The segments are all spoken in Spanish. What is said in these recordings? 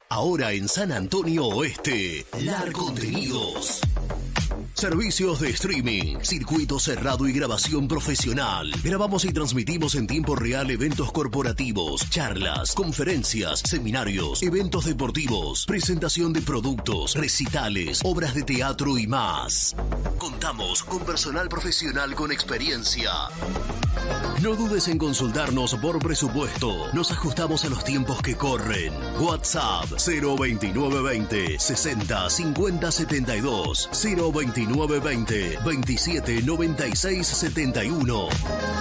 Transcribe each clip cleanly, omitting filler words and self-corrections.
Ahora en San Antonio Oeste, LAR Contenidos. Servicios de streaming, circuito cerrado y grabación profesional. Grabamos y transmitimos en tiempo real eventos corporativos, charlas, conferencias, seminarios, eventos deportivos, presentación de productos, recitales, obras de teatro y más. Contamos con personal profesional con experiencia. No dudes en consultarnos por presupuesto. Nos ajustamos a los tiempos que corren. WhatsApp 02920 60 50 72 02920 27 96 71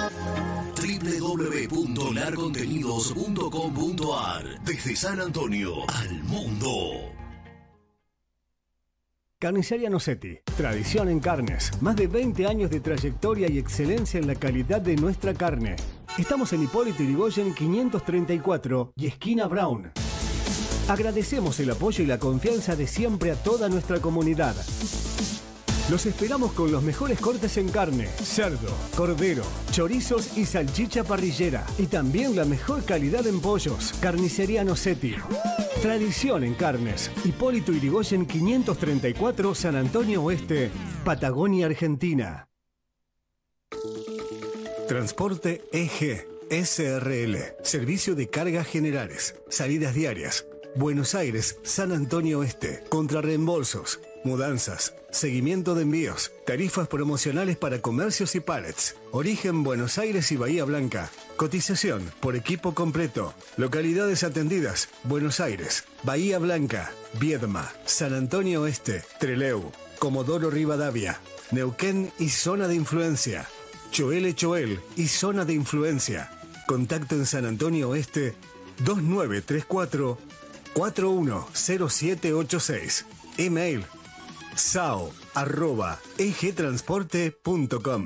www.larcontenidos.com.ar. Desde San Antonio al mundo. Carnicería Nocetti, tradición en carnes, más de 20 años de trayectoria y excelencia en la calidad de nuestra carne. Estamos en Hipólito Yrigoyen 534 y esquina Brown. Agradecemos el apoyo y la confianza de siempre a toda nuestra comunidad. Los esperamos con los mejores cortes en carne, cerdo, cordero, chorizos y salchicha parrillera. Y también la mejor calidad en pollos. Carnicería Nocetti. Tradición en carnes. Hipólito Yrigoyen 534, San Antonio Oeste, Patagonia, Argentina. Transporte EG, SRL. Servicio de cargas generales. Salidas diarias. Buenos Aires, San Antonio Oeste. Contrarreembolsos. Mudanzas, seguimiento de envíos, tarifas promocionales para comercios y pallets. Origen Buenos Aires y Bahía Blanca. Cotización por equipo completo. Localidades atendidas: Buenos Aires, Bahía Blanca, Viedma, San Antonio Oeste, Trelew, Comodoro Rivadavia, Neuquén y zona de influencia. Choel y zona de influencia. Contacto en San Antonio Oeste 2934 410786. Email sao@egtransporte.com.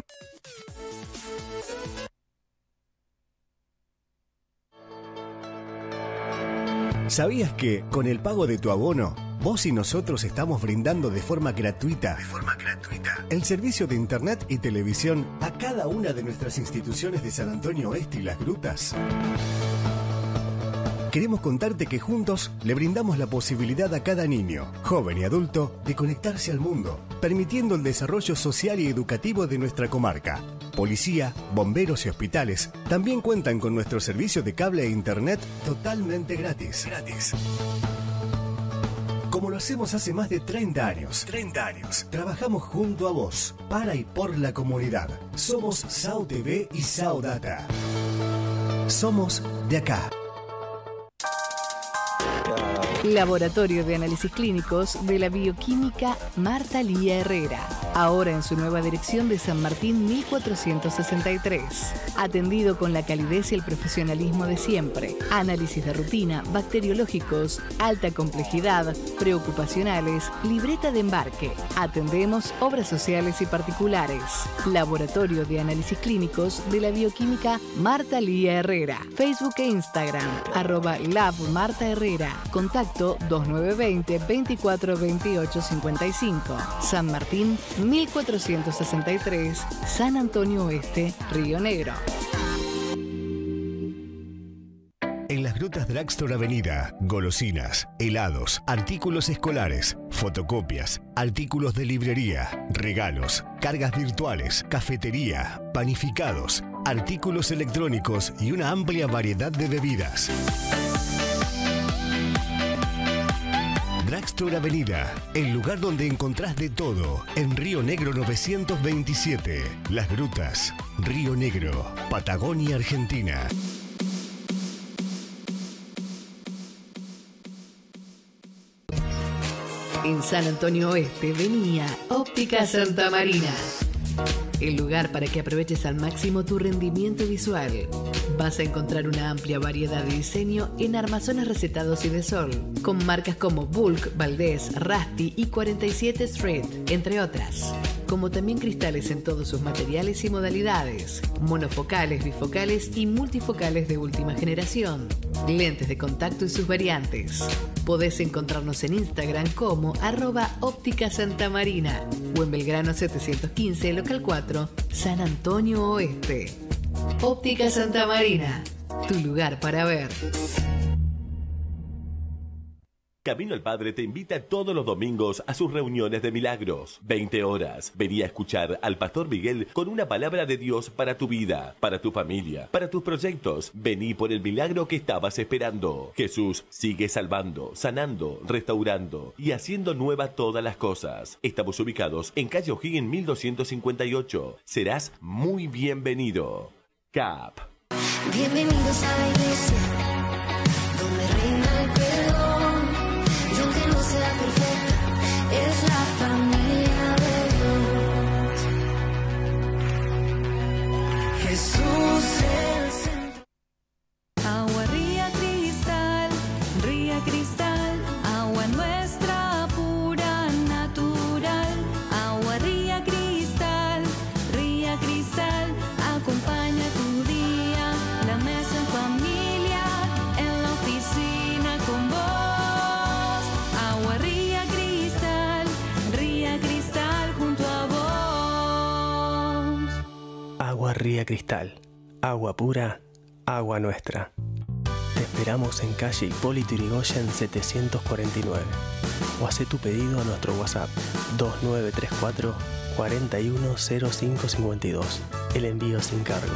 ¿Sabías que con el pago de tu abono, vos y nosotros estamos brindando de forma gratuita el servicio de internet y televisión a cada una de nuestras instituciones de San Antonio Oeste y Las Grutas? Queremos contarte que juntos le brindamos la posibilidad a cada niño, joven y adulto de conectarse al mundo, permitiendo el desarrollo social y educativo de nuestra comarca. Policía, bomberos y hospitales también cuentan con nuestro servicio de cable e internet totalmente gratis. Como lo hacemos hace más de 30 años. Trabajamos junto a vos, para y por la comunidad. Somos SAO TV y SAO Data. Somos de acá. Laboratorio de Análisis Clínicos de la Bioquímica Marta Lía Herrera. Ahora en su nueva dirección de San Martín 1463. Atendido con la calidez y el profesionalismo de siempre. Análisis de rutina, bacteriológicos, alta complejidad, preocupacionales, libreta de embarque. Atendemos obras sociales y particulares. Laboratorio de Análisis Clínicos de la Bioquímica Marta Lía Herrera. Facebook e Instagram, @LabMartaHerrera. Contacto 2920 24 28 55. San Martín 1463, San Antonio Oeste, Río Negro. En Las Grutas Drugstore Avenida, golosinas, helados, artículos escolares, fotocopias, artículos de librería, regalos, cargas virtuales, cafetería, panificados, artículos electrónicos y una amplia variedad de bebidas. Drugstore Avenida, el lugar donde encontrás de todo, en Río Negro 927. Las Grutas, Río Negro, Patagonia, Argentina. En San Antonio Oeste venía Óptica Santa Marina. El lugar para que aproveches al máximo tu rendimiento visual. Vas a encontrar una amplia variedad de diseño en armazones recetados y de sol, con marcas como Bulk, Valdés, Rusty y 47 Street, entre otras. Como también cristales en todos sus materiales y modalidades, monofocales, bifocales y multifocales de última generación, lentes de contacto y sus variantes. Podés encontrarnos en Instagram como @óptica Santa Marina o en Belgrano 715, local 4, San Antonio Oeste. Óptica Santa Marina, tu lugar para ver. Camino al Padre te invita todos los domingos a sus reuniones de milagros. 20 horas. Vení a escuchar al Pastor Miguel con una palabra de Dios para tu vida, para tu familia, para tus proyectos. Vení por el milagro que estabas esperando. Jesús sigue salvando, sanando, restaurando y haciendo nueva todas las cosas. Estamos ubicados en calle O'Higgins 1258. Serás muy bienvenido. CAP. Bienvenidos a la iglesia, donde reina el perdón. Y aunque no sea perfecta, es la familia de Dios. Jesús el centro. Agua Ría Cristal, agua nuestra pura, natural. Agua Ría Cristal, acompaña tu día, la mesa en familia, en la oficina con vos. Agua Ría Cristal, junto a vos. Agua Ría Cristal, agua pura, agua nuestra. Te esperamos en calle Hipólito Yrigoyen 749 o haz tu pedido a nuestro WhatsApp 2934 410552. El envío sin cargo.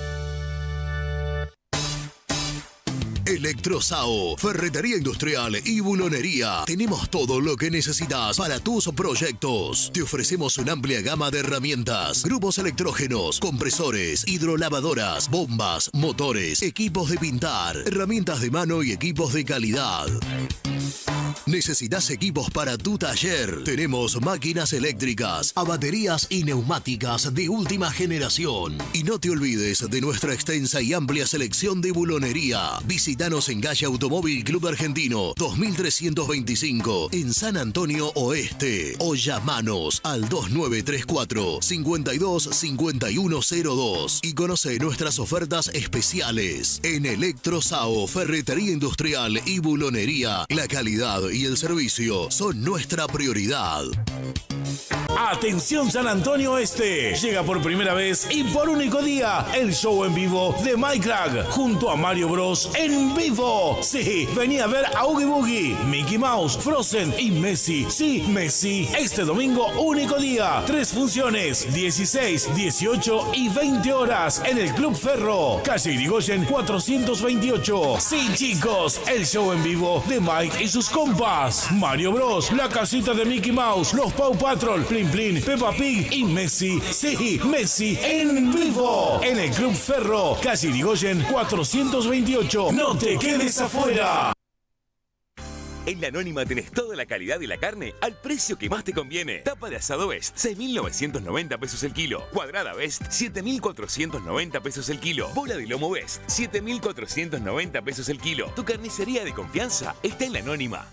Electrosao, ferretería industrial y bulonería. Tenemos todo lo que necesitas para tus proyectos. Te ofrecemos una amplia gama de herramientas, grupos electrógenos, compresores, hidrolavadoras, bombas, motores, equipos de pintar, herramientas de mano y equipos de calidad. ¿Necesitas equipos para tu taller? Tenemos máquinas eléctricas, a baterías y neumáticas de última generación. Y no te olvides de nuestra extensa y amplia selección de bulonería. Visítanos en calle Automóvil Club Argentino 2325 en San Antonio Oeste o llamanos al 2934 525102 y conoce nuestras ofertas especiales. En Electrosao, ferretería industrial y bulonería, la calidad y el servicio son nuestra prioridad. Atención San Antonio Este, llega por primera vez y por único día el show en vivo de Mike Crack junto a Mario Bros en vivo. Sí, vení a ver a Oogie Boogie, Mickey Mouse, Frozen y Messi. Sí, Messi. Este domingo único día, 3 funciones, 16, 18 y 20 horas en el Club Ferro, calle Yrigoyen 428. Sí chicos, el show en vivo de Mike y sus compas, Mario Bros, la casita de Mickey Mouse, los Paw Patrol, Plin Plin, Peppa Pig y Messi. Sí, Messi en vivo en el Club Ferro, calle Yrigoyen 428. No te quedes afuera. En La Anónima tenés toda la calidad de la carne al precio que más te conviene. Tapa de asado Best, 6.990 pesos el kilo. Cuadrada Best, 7.490 pesos el kilo. Bola de lomo Best, 7.490 pesos el kilo. Tu carnicería de confianza está en La Anónima.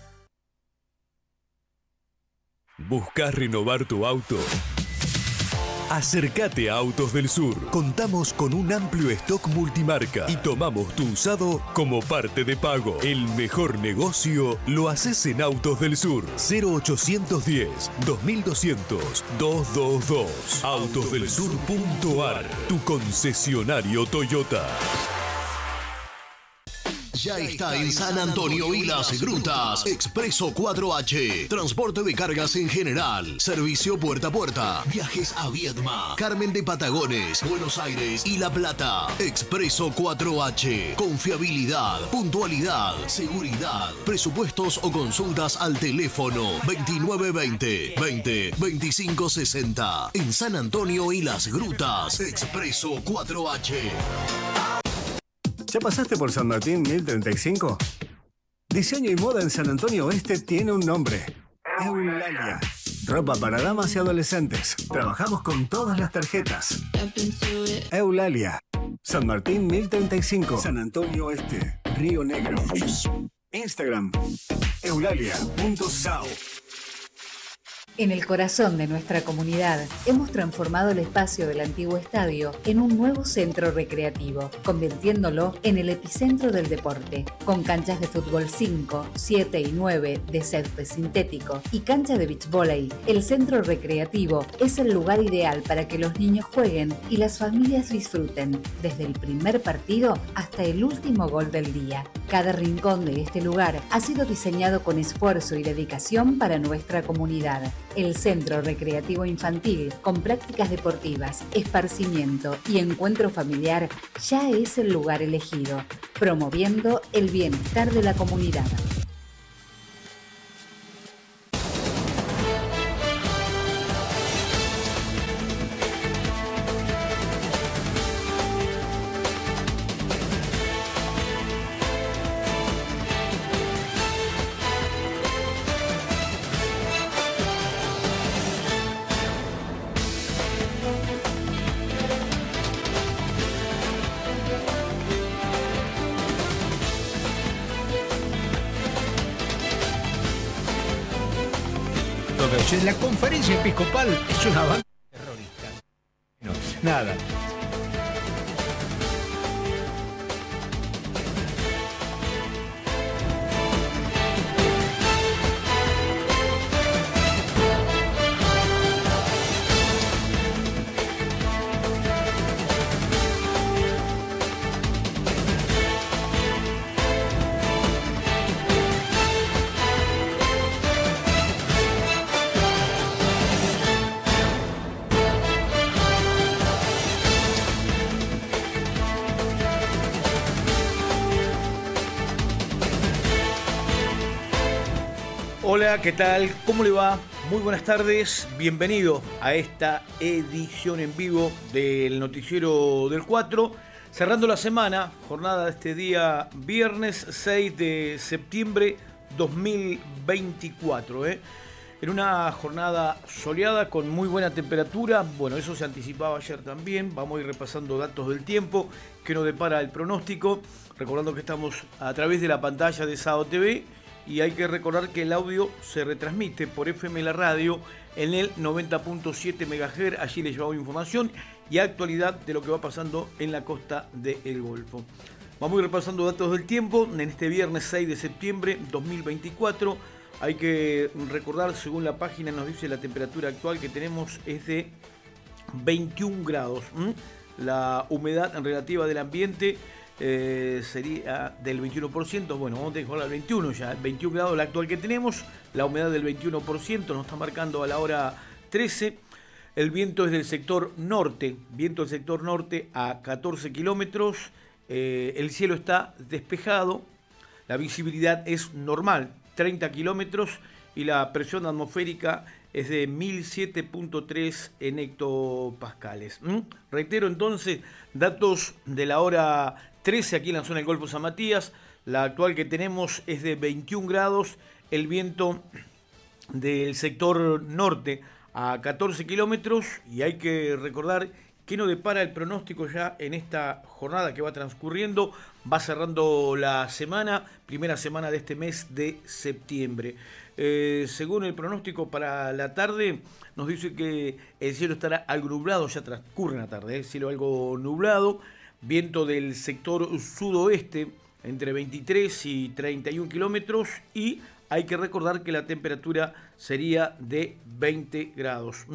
¿Buscas renovar tu auto? Acércate a Autos del Sur. Contamos con un amplio stock multimarca y tomamos tu usado como parte de pago. El mejor negocio lo haces en Autos del Sur. 0810-2200-222. Autosdelsur.ar, tu concesionario Toyota. Ya está en San Antonio y Las Grutas. Expreso 4H. Transporte de cargas en general. Servicio puerta a puerta. Viajes a Viedma, Carmen de Patagones, Buenos Aires y La Plata. Expreso 4H. Confiabilidad, puntualidad, seguridad. Presupuestos o consultas al teléfono 2920 20 25 60. En San Antonio y Las Grutas. Expreso 4H. ¿Ya pasaste por San Martín 1035? Diseño y moda en San Antonio Oeste tiene un nombre. Eulalia. Ropa para damas y adolescentes. Trabajamos con todas las tarjetas. Eulalia. San Martín 1035. San Antonio Oeste. Río Negro. Instagram. Eulalia.sao. En el corazón de nuestra comunidad, hemos transformado el espacio del antiguo estadio en un nuevo centro recreativo, convirtiéndolo en el epicentro del deporte, con canchas de fútbol 5, 7 y 9 de césped sintético y cancha de beach volley. El centro recreativo es el lugar ideal para que los niños jueguen y las familias disfruten, desde el primer partido hasta el último gol del día. Cada rincón de este lugar ha sido diseñado con esfuerzo y dedicación para nuestra comunidad. El Centro Recreativo Infantil, con prácticas deportivas, esparcimiento y encuentro familiar, ya es el lugar elegido, promoviendo el bienestar de la comunidad. La conferencia episcopal es una banda terrorista. No, nada. Hola, ¿qué tal? ¿Cómo le va? Muy buenas tardes, bienvenido a esta edición en vivo del Noticiero del 4. Cerrando la semana, jornada de este día viernes 6 de septiembre 2024. En una jornada soleada con muy buena temperatura, bueno, eso se anticipaba ayer también. Vamos a ir repasando datos del tiempo que nos depara el pronóstico, recordando que estamos a través de la pantalla de Sao TV. Y hay que recordar que el audio se retransmite por FM La Radio en el 90.7 MHz. Allí les llevamos información y actualidad de lo que va pasando en la costa del Golfo. Vamos a ir repasando datos del tiempo en este viernes 6 de septiembre 2024. Hay que recordar, según la página nos dice, la temperatura actual que tenemos es de 21 grados. La humedad relativa del ambiente sería del 21%, bueno, vamos a dejar al 21 ya, 21 grados la actual que tenemos, la humedad del 21%, nos está marcando a la hora 13, el viento es del sector norte, a 14 kilómetros, el cielo está despejado, la visibilidad es normal, 30 kilómetros y la presión atmosférica es de 1007.3 en hectopascales. Reitero entonces, datos de la hora 13 aquí en la zona del Golfo San Matías. La actual que tenemos es de 21 grados, el viento del sector norte a 14 kilómetros y hay que recordar que nos depara el pronóstico ya en esta jornada que va transcurriendo, va cerrando la semana, primera semana de este mes de septiembre. Según el pronóstico para la tarde, nos dice que el cielo estará algo nublado, ya transcurre la tarde, cielo algo nublado, viento del sector sudoeste entre 23 y 31 kilómetros y hay que recordar que la temperatura sería de 20 grados.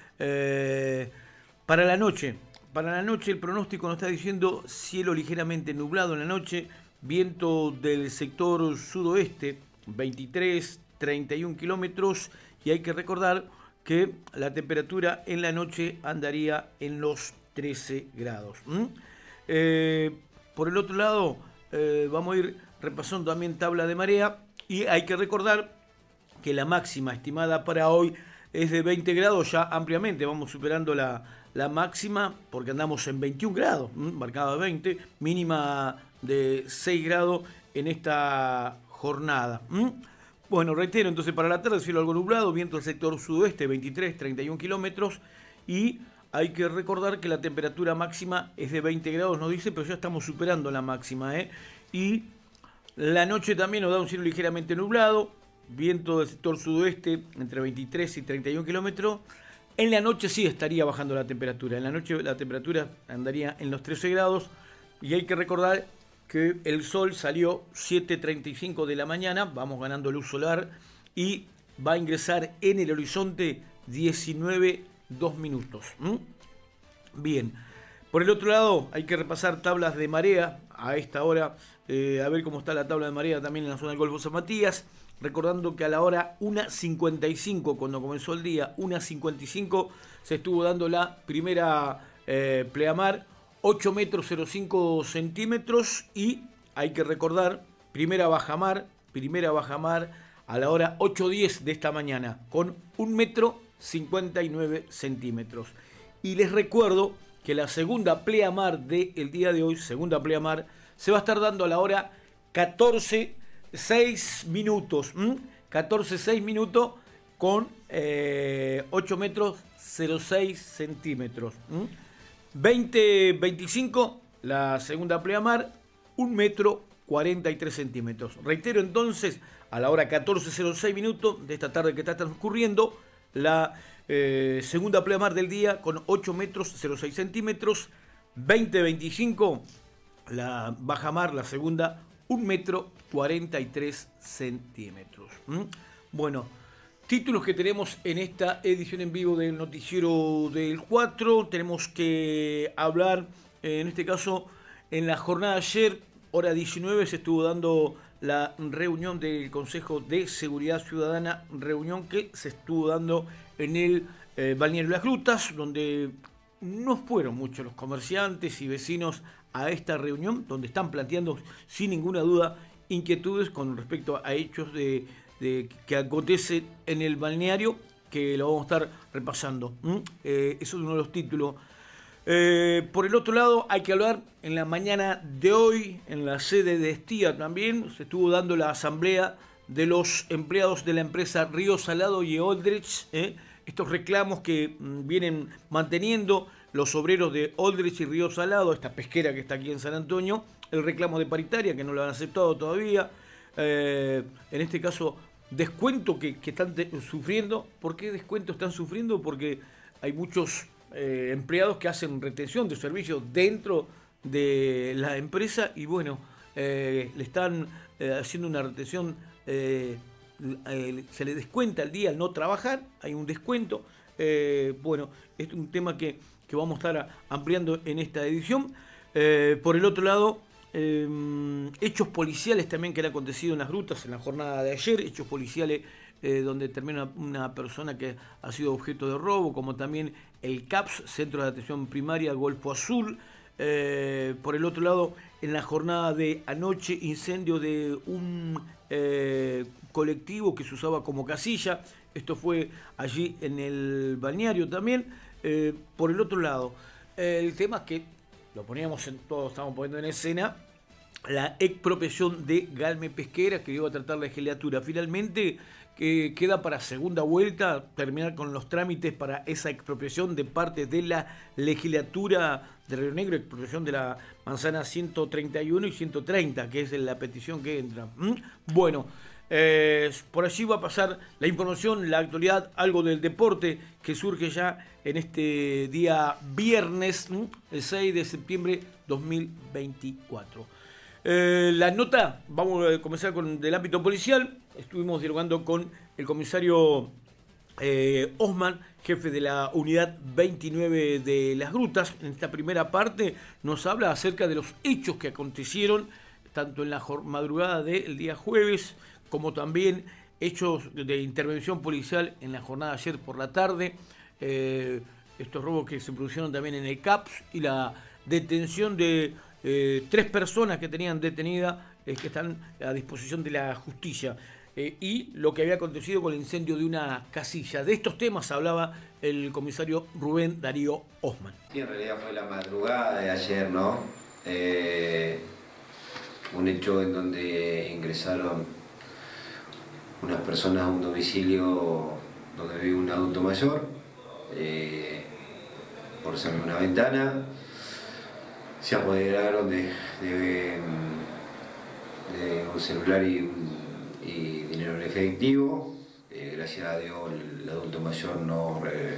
Para la noche el pronóstico nos está diciendo cielo ligeramente nublado en la noche, viento del sector sudoeste 23, 31 kilómetros y hay que recordar que la temperatura en la noche andaría en los 13 grados. Por el otro lado, vamos a ir repasando también tabla de marea y hay que recordar que la máxima estimada para hoy es de 20 grados, ya ampliamente vamos superando la máxima porque andamos en 21 grados, marcada 20, mínima de 6 grados en esta jornada. Bueno, reitero, entonces para la tarde cielo algo nublado, viento del sector sudoeste 23, 31 kilómetros y hay que recordar que la temperatura máxima es de 20 grados, nos dice, pero ya estamos superando la máxima. Y la noche también nos da un cielo ligeramente nublado, viento del sector sudoeste entre 23 y 31 kilómetros. En la noche sí estaría bajando la temperatura. En la noche la temperatura andaría en los 13 grados. Y hay que recordar que el sol salió 7:35 de la mañana. Vamos ganando luz solar. Y va a ingresar en el horizonte 19:02 minutos. Bien. Por el otro lado, hay que repasar tablas de marea a esta hora. A ver cómo está la tabla de marea también en la zona del Golfo San Matías. Recordando que a la hora 1:55, cuando comenzó el día, 1:55, se estuvo dando la primera pleamar, 8 metros 0,5 centímetros. Y hay que recordar, primera bajamar a la hora 8:10 de esta mañana, con 1 metro 59 centímetros. Y les recuerdo que la segunda pleamar del día de hoy, segunda pleamar, se va a estar dando a la hora 14:06 minutos. 14:06 minutos con 8 metros 0,6 centímetros. 20:25 la segunda pleamar, 1 metro 43 centímetros. Reitero entonces, a la hora 14:06 minutos de esta tarde que está transcurriendo, la segunda pleamar del día con 8 metros 0,6 centímetros. 20:25 la bajamar, la segunda, 1 metro 43 centímetros. Bueno, títulos que tenemos en esta edición en vivo del Noticiero del 4. Tenemos que hablar, en este caso, en la jornada de ayer, hora 19, se estuvo dando la reunión del Consejo de Seguridad Ciudadana, reunión que se estuvo dando en el Balneario Las Grutas, donde no fueron muchos los comerciantes y vecinos a esta reunión, donde están planteando sin ninguna duda inquietudes con respecto a hechos que acontecen en el balneario, que lo vamos a estar repasando. Eso es uno de los títulos. Por el otro lado, hay que hablar en la mañana de hoy, en la sede de Estía también, se estuvo dando la asamblea de los empleados de la empresa Río Salado y Aldrich, estos reclamos que vienen manteniendo los obreros de Aldrich y Río Salado, esta pesquera que está aquí en San Antonio, el reclamo de paritaria que no lo han aceptado todavía, en este caso descuento que están sufriendo. ¿Por qué descuento están sufriendo? Porque hay muchos empleados que hacen retención de servicios dentro de la empresa y bueno, le están haciendo una retención, se le descuenta el día al no trabajar, hay un descuento. Bueno, es un tema que vamos a estar ampliando en esta edición. Por el otro lado, hechos policiales también que han acontecido en Las Grutas en la jornada de ayer, hechos policiales donde termina una persona que ha sido objeto de robo, como también el CAPS, Centro de Atención Primaria Golfo Azul. Por el otro lado, en la jornada de anoche, incendio de un colectivo que se usaba como casilla. Esto fue allí en el balneario también. Por el otro lado, el tema es que lo poníamos todos estamos poniendo en escena, la expropiación de Galme Pesquera, que iba a tratar la legislatura. Finalmente queda para segunda vuelta terminar con los trámites para esa expropiación de parte de la legislatura de Río Negro, expropiación de la manzana 131 y 130, que es la petición que entra. Bueno, por allí va a pasar la información, la actualidad, algo del deporte que surge ya en este día viernes, el 6 de septiembre 2024. La nota, vamos a comenzar con del ámbito policial. Estuvimos dialogando con el comisario Osman, jefe de la unidad 29 de Las Grutas. En esta primera parte nos habla acerca de los hechos que acontecieron tanto en la madrugada del día jueves como también hechos de intervención policial en la jornada de ayer por la tarde. Estos robos que se produjeron también en el CAPS y la detención de 3 personas que tenían detenidas, que están a disposición de la justicia. Y lo que había acontecido con el incendio de una casilla. De estos temas hablaba el comisario Rubén Darío Osman. Sí, en realidad fue la madrugada de ayer, ¿no? Un hecho en donde ingresaron unas personas a un domicilio donde vive un adulto mayor, por salir una ventana, se apoderaron de un celular y dinero en el efectivo. Gracias a Dios el adulto mayor no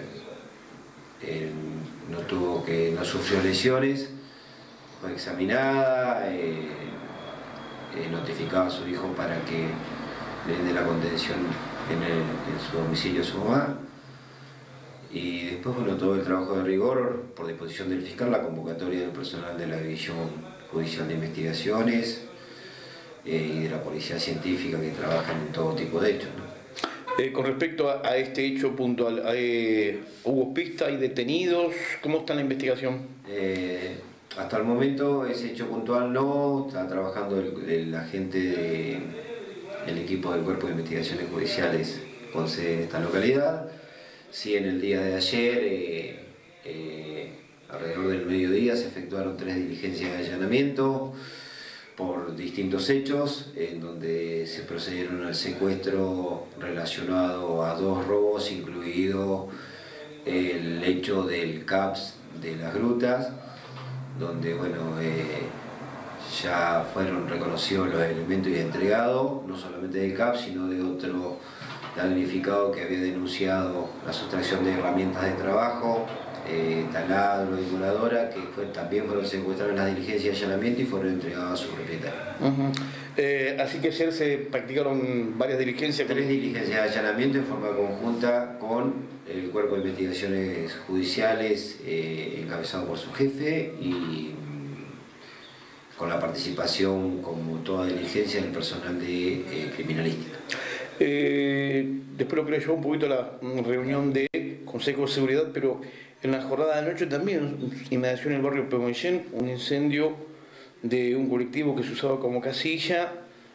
sufrió lesiones, fue examinada, notificaba a su hijo para que le dé la contención en su domicilio a su mamá. Y después, bueno, todo el trabajo de rigor, por disposición del fiscal, la convocatoria del personal de la División Judicial de Investigaciones y de la Policía Científica que trabajan en todo tipo de hechos, ¿no? Con respecto a este hecho puntual, ¿hubo pista? ¿Hay detenidos? ¿Cómo está la investigación? Hasta el momento ese hecho puntual no, está trabajando el agente del equipo del Cuerpo de Investigaciones Judiciales con sede en esta localidad. Sí, en el día de ayer, alrededor del mediodía, se efectuaron 3 diligencias de allanamiento por distintos hechos, en donde se procedieron al secuestro relacionado a 2 robos, incluido el hecho del CAPS de las Grutas, donde bueno, ya fueron reconocidos los elementos y entregados, no solamente del CAPS, sino de otro damnificado que había denunciado la sustracción de herramientas de trabajo, taladro y voladora, que también fueron secuestrados en las diligencias de allanamiento y fueron entregados a su propietario. Así que ayer se practicaron varias diligencias. 3 diligencias de allanamiento en forma conjunta con el Cuerpo de Investigaciones Judiciales, encabezado por su jefe, y con la participación, como toda diligencia, del personal de criminalística. Después lo quiero llevar un poquito a la reunión de Consejo de Seguridad, pero en la jornada de anoche también, inmediación en el barrio Pehuenchén, un incendio de un colectivo que se usaba como casilla.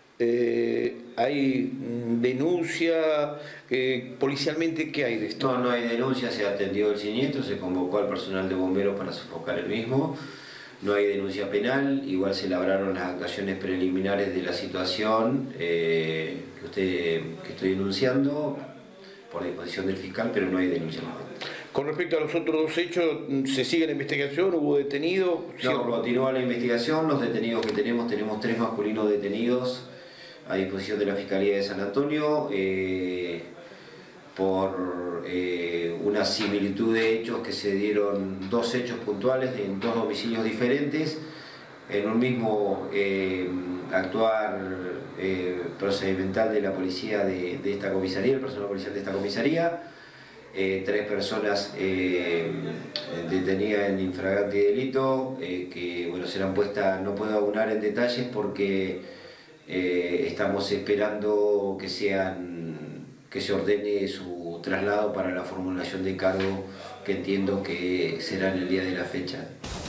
¿Hay denuncia? ¿Policialmente qué hay de esto? No hay denuncia, se atendió el siniestro, se convocó al personal de bomberos para sofocar el mismo. No hay denuncia penal, igual se labraron las actuaciones preliminares de la situación que estoy denunciando por disposición del fiscal, pero no hay denuncia penal. Con respecto a los otros 2 hechos, ¿se sigue la investigación? ¿Hubo detenidos? No, continúa la investigación. Los detenidos que tenemos 3 masculinos detenidos a disposición de la Fiscalía de San Antonio por una similitud de hechos que se dieron, 2 hechos puntuales en 2 domicilios diferentes, en un mismo actuar procedimental de la policía de esta comisaría, el personal policial de esta comisaría. 3 personas detenidas en infragante delito, que bueno, serán puestas, no puedo aunar en detalles porque estamos esperando que se ordene su traslado para la formulación de cargo, que entiendo que será en el día de la fecha.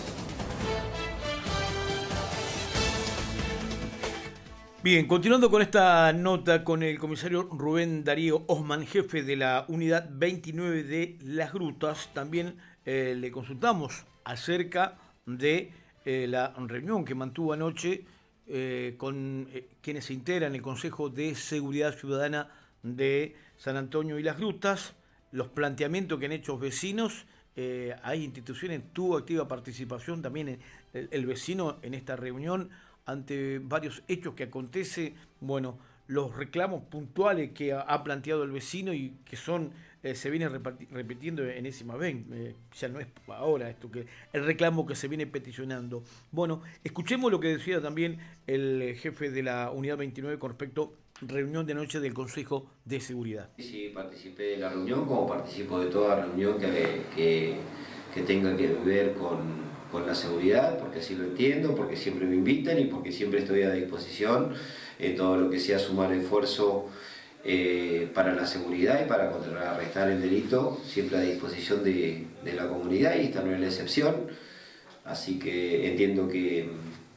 Bien, continuando con esta nota con el comisario Rubén Darío Osman, jefe de la unidad 29 de Las Grutas, también le consultamos acerca de la reunión que mantuvo anoche con quienes se integran el Consejo de Seguridad Ciudadana de San Antonio y Las Grutas, los planteamientos que han hecho los vecinos. Hay instituciones, tuvo activa participación también el vecino en esta reunión ante varios hechos que acontece, bueno, los reclamos puntuales que ha planteado el vecino y que son se viene repitiendo enésima vez, ya no es ahora esto, que el reclamo que se viene peticionando. Bueno, escuchemos lo que decía también el jefe de la unidad 29 con respecto a reunión de anoche del Consejo de Seguridad. Sí, participé de la reunión, como participo de toda reunión que tenga que ver con la seguridad, porque así lo entiendo, porque siempre me invitan y porque siempre estoy a disposición en todo lo que sea sumar esfuerzo para la seguridad y para contrarrestar el delito, siempre a disposición de la comunidad, y esta no es la excepción. Así que entiendo que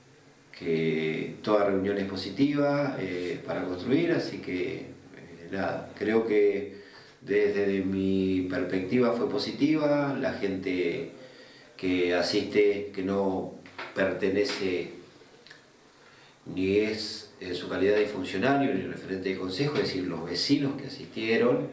toda reunión es positiva para construir, así que nada, creo que desde mi perspectiva fue positiva. La gente que asiste, que no pertenece ni es en su calidad de funcionario ni referente de consejo, es decir, los vecinos que asistieron,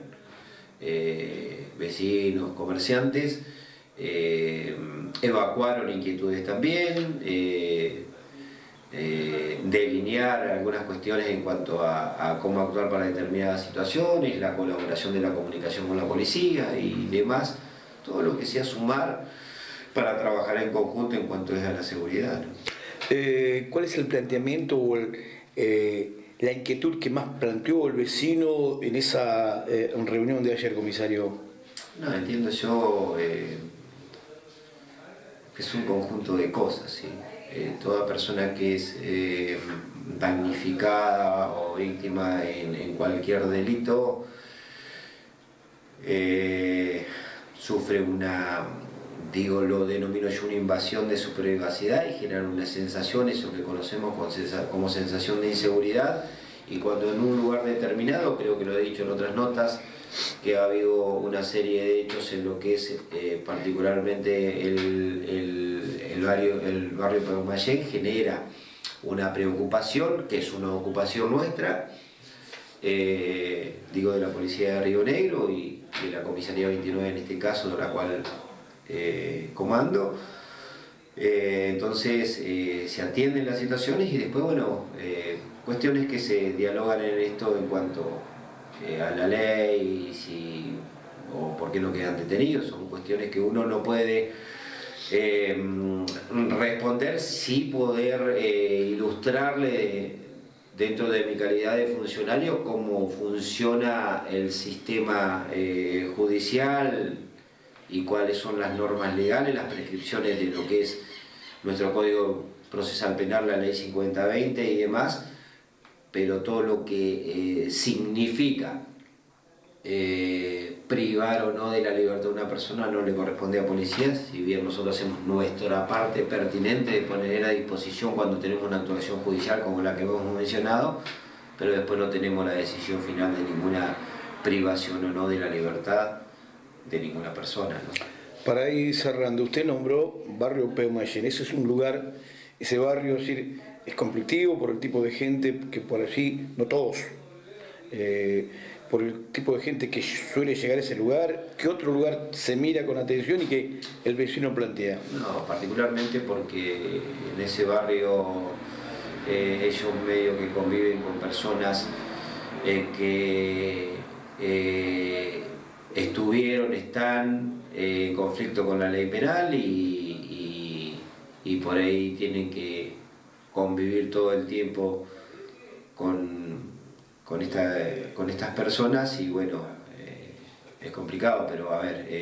vecinos, comerciantes, evacuaron inquietudes también, delinear algunas cuestiones en cuanto a cómo actuar para determinadas situaciones, la colaboración de la comunicación con la policía y demás, todo lo que sea sumar para trabajar en conjunto en cuanto es a la seguridad, ¿no? ¿Cuál es el planteamiento o la inquietud que más planteó el vecino en esa reunión de ayer, comisario? No, entiendo yo que es un conjunto de cosas, ¿sí? Toda persona que es damnificada o víctima en cualquier delito sufre una, lo denomino yo, una invasión de su privacidad y genera una sensación, eso que conocemos como sensación de inseguridad, y cuando en un lugar determinado, creo que lo he dicho en otras notas, que ha habido una serie de hechos en lo que es particularmente el barrio Peumayén, genera una preocupación, que es una ocupación nuestra, de la Policía de Río Negro y de la Comisaría 29 en este caso, de la cual comando. Entonces se atienden las situaciones y después, bueno, cuestiones que se dialogan en esto en cuanto a la ley o por qué no quedan detenidos. Son cuestiones que uno no puede responder, sí poder ilustrarle dentro de mi calidad de funcionario cómo funciona el sistema judicial y cuáles son las normas legales, las prescripciones de lo que es nuestro Código Procesal Penal, la Ley 5020 y demás, pero todo lo que significa privar o no de la libertad de una persona no le corresponde a policía, si bien nosotros hacemos nuestra parte pertinente de poner a disposición cuando tenemos una actuación judicial como la que hemos mencionado, pero después no tenemos la decisión final de ninguna privación o no de la libertad de ninguna persona, ¿no? Para ir cerrando, usted nombró Barrio Peumayén. Ese es un lugar, ese barrio, es decir, es conflictivo por el tipo de gente que por allí, no todos, por el tipo de gente que suele llegar a ese lugar. ¿Qué otro lugar se mira con atención y que el vecino plantea? No, particularmente porque en ese barrio ellos medio que conviven con personas que están en conflicto con la ley penal y por ahí tienen que convivir todo el tiempo con estas personas y bueno, es complicado, pero a ver,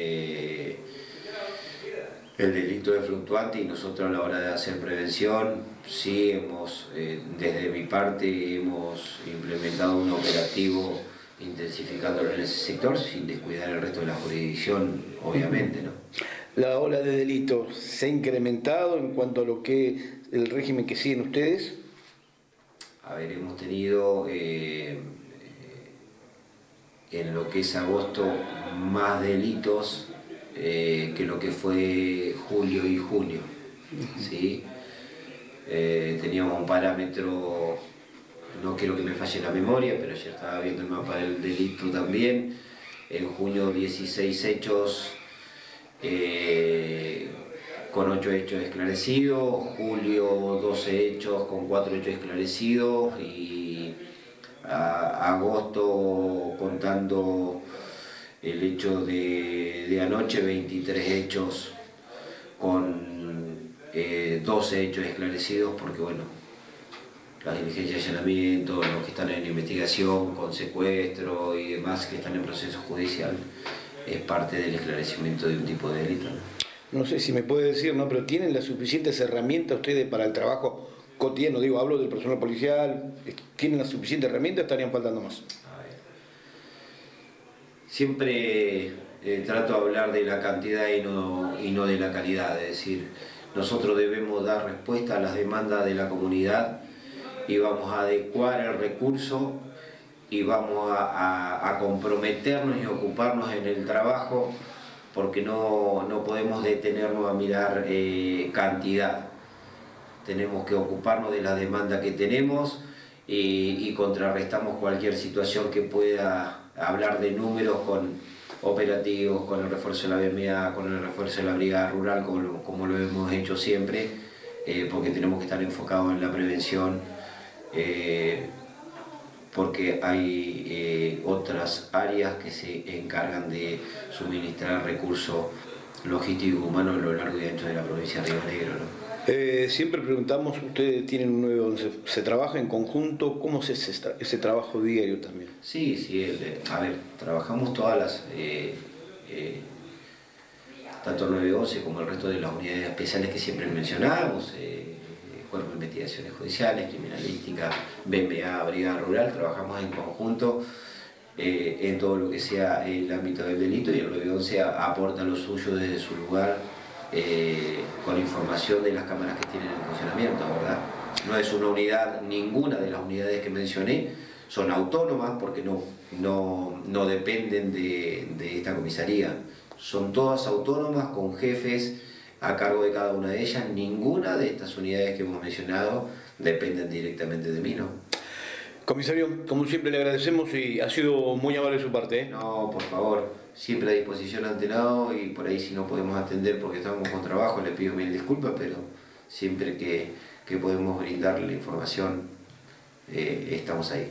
el delito es fluctuante y nosotros a la hora de hacer prevención sí desde mi parte hemos implementado un operativo intensificándolo en ese sector sin descuidar el resto de la jurisdicción, obviamente, ¿no? ¿La ola de delitos se ha incrementado en cuanto a lo que el régimen que siguen ustedes? A ver, hemos tenido en lo que es agosto más delitos que lo que fue julio y junio, ¿sí? Teníamos un parámetro, no quiero que me falle la memoria, pero ayer estaba viendo el mapa del delito también. En junio 16 hechos con 8 hechos esclarecidos, julio 12 hechos con 4 hechos esclarecidos y agosto, contando el hecho de anoche, 23 hechos con 12 hechos esclarecidos, porque bueno, las diligencias de allanamiento, los que están en investigación, con secuestro y demás que están en proceso judicial, es parte del esclarecimiento de un tipo de delito, ¿no? No sé si me puede decir, ¿no? Pero ¿tienen las suficientes herramientas ustedes para el trabajo cotidiano? Digo, hablo del personal policial. ¿Tienen las suficientes herramientas o estarían faltando más? A ver. Siempre trato de hablar de la cantidad y no de la calidad. Es decir, nosotros debemos dar respuesta a las demandas de la comunidad y vamos a adecuar el recurso y vamos a comprometernos y ocuparnos en el trabajo, porque no podemos detenernos a mirar cantidad. Tenemos que ocuparnos de la demanda que tenemos y contrarrestamos cualquier situación que pueda hablar de números con operativos, con el refuerzo de la BMA, con el refuerzo de la Brigada Rural, como lo hemos hecho siempre, porque tenemos que estar enfocados en la prevención, porque hay otras áreas que se encargan de suministrar recursos logísticos y humanos a lo largo y ancho de la provincia de Río Negro, ¿no? Siempre preguntamos, ustedes tienen un 911, ¿se trabaja en conjunto? ¿Cómo es ese trabajo diario también? Sí, a ver, trabajamos todas las, tanto el 911 como el resto de las unidades especiales que siempre mencionábamos, Cuerpo de Investigaciones Judiciales, Criminalística, BMA, Brigada Rural, trabajamos en conjunto en todo lo que sea el ámbito del delito, y el 911 aporta lo suyo desde su lugar, con información de las cámaras que tienen en funcionamiento, ¿verdad? No es una unidad, ninguna de las unidades que mencioné son autónomas porque no dependen de esta comisaría. Son todas autónomas con jefes a cargo de cada una de ellas. Ninguna de estas unidades que hemos mencionado dependen directamente de mí, ¿no? Comisario, como siempre le agradecemos y ha sido muy amable de su parte, ¿eh? No, por favor, siempre a disposición ante nada, y por ahí si no podemos atender porque estamos con trabajo, le pido mil disculpas, pero siempre que podemos brindarle la información, estamos ahí.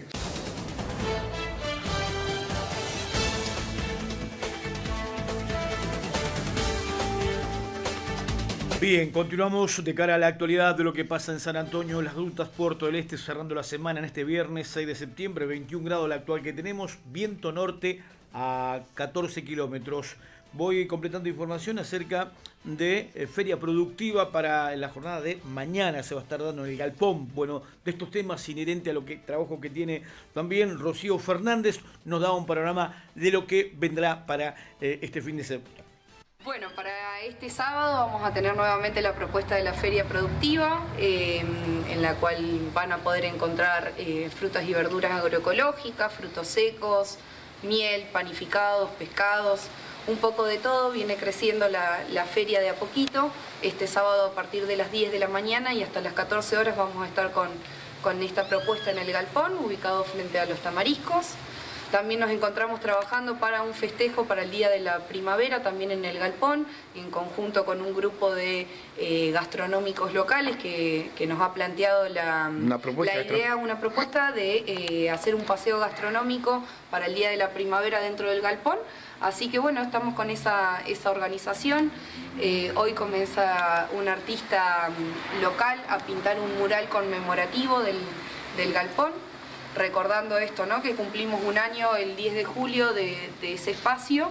Bien, continuamos de cara a la actualidad de lo que pasa en San Antonio, Las Grutas, Puerto del Este, cerrando la semana en este viernes 6 de septiembre, 21 grados la actual que tenemos, viento norte a 14 kilómetros. Voy completando información acerca de feria productiva para la jornada de mañana, se va a estar dando en el Galpón. Bueno, de estos temas inherentes a lo que trabajo que tiene también Rocío Fernández, nos da un panorama de lo que vendrá para este fin de semana. Bueno, para este sábado vamos a tener nuevamente la propuesta de la feria productiva, en la cual van a poder encontrar frutas y verduras agroecológicas, frutos secos, miel, panificados, pescados, un poco de todo. Viene creciendo la feria de a poquito. Este sábado a partir de las 10 de la mañana y hasta las 14 horas vamos a estar con esta propuesta en el Galpón, ubicado frente a los Tamariscos. También nos encontramos trabajando para un festejo para el Día de la Primavera, también en el Galpón, en conjunto con un grupo de gastronómicos locales que nos ha planteado una propuesta de hacer un paseo gastronómico para el Día de la Primavera dentro del Galpón. Así que bueno, estamos con esa organización. Hoy comienza un artista local a pintar un mural conmemorativo del Galpón, recordando esto, ¿no? Que cumplimos un año el 10 de julio de ese espacio,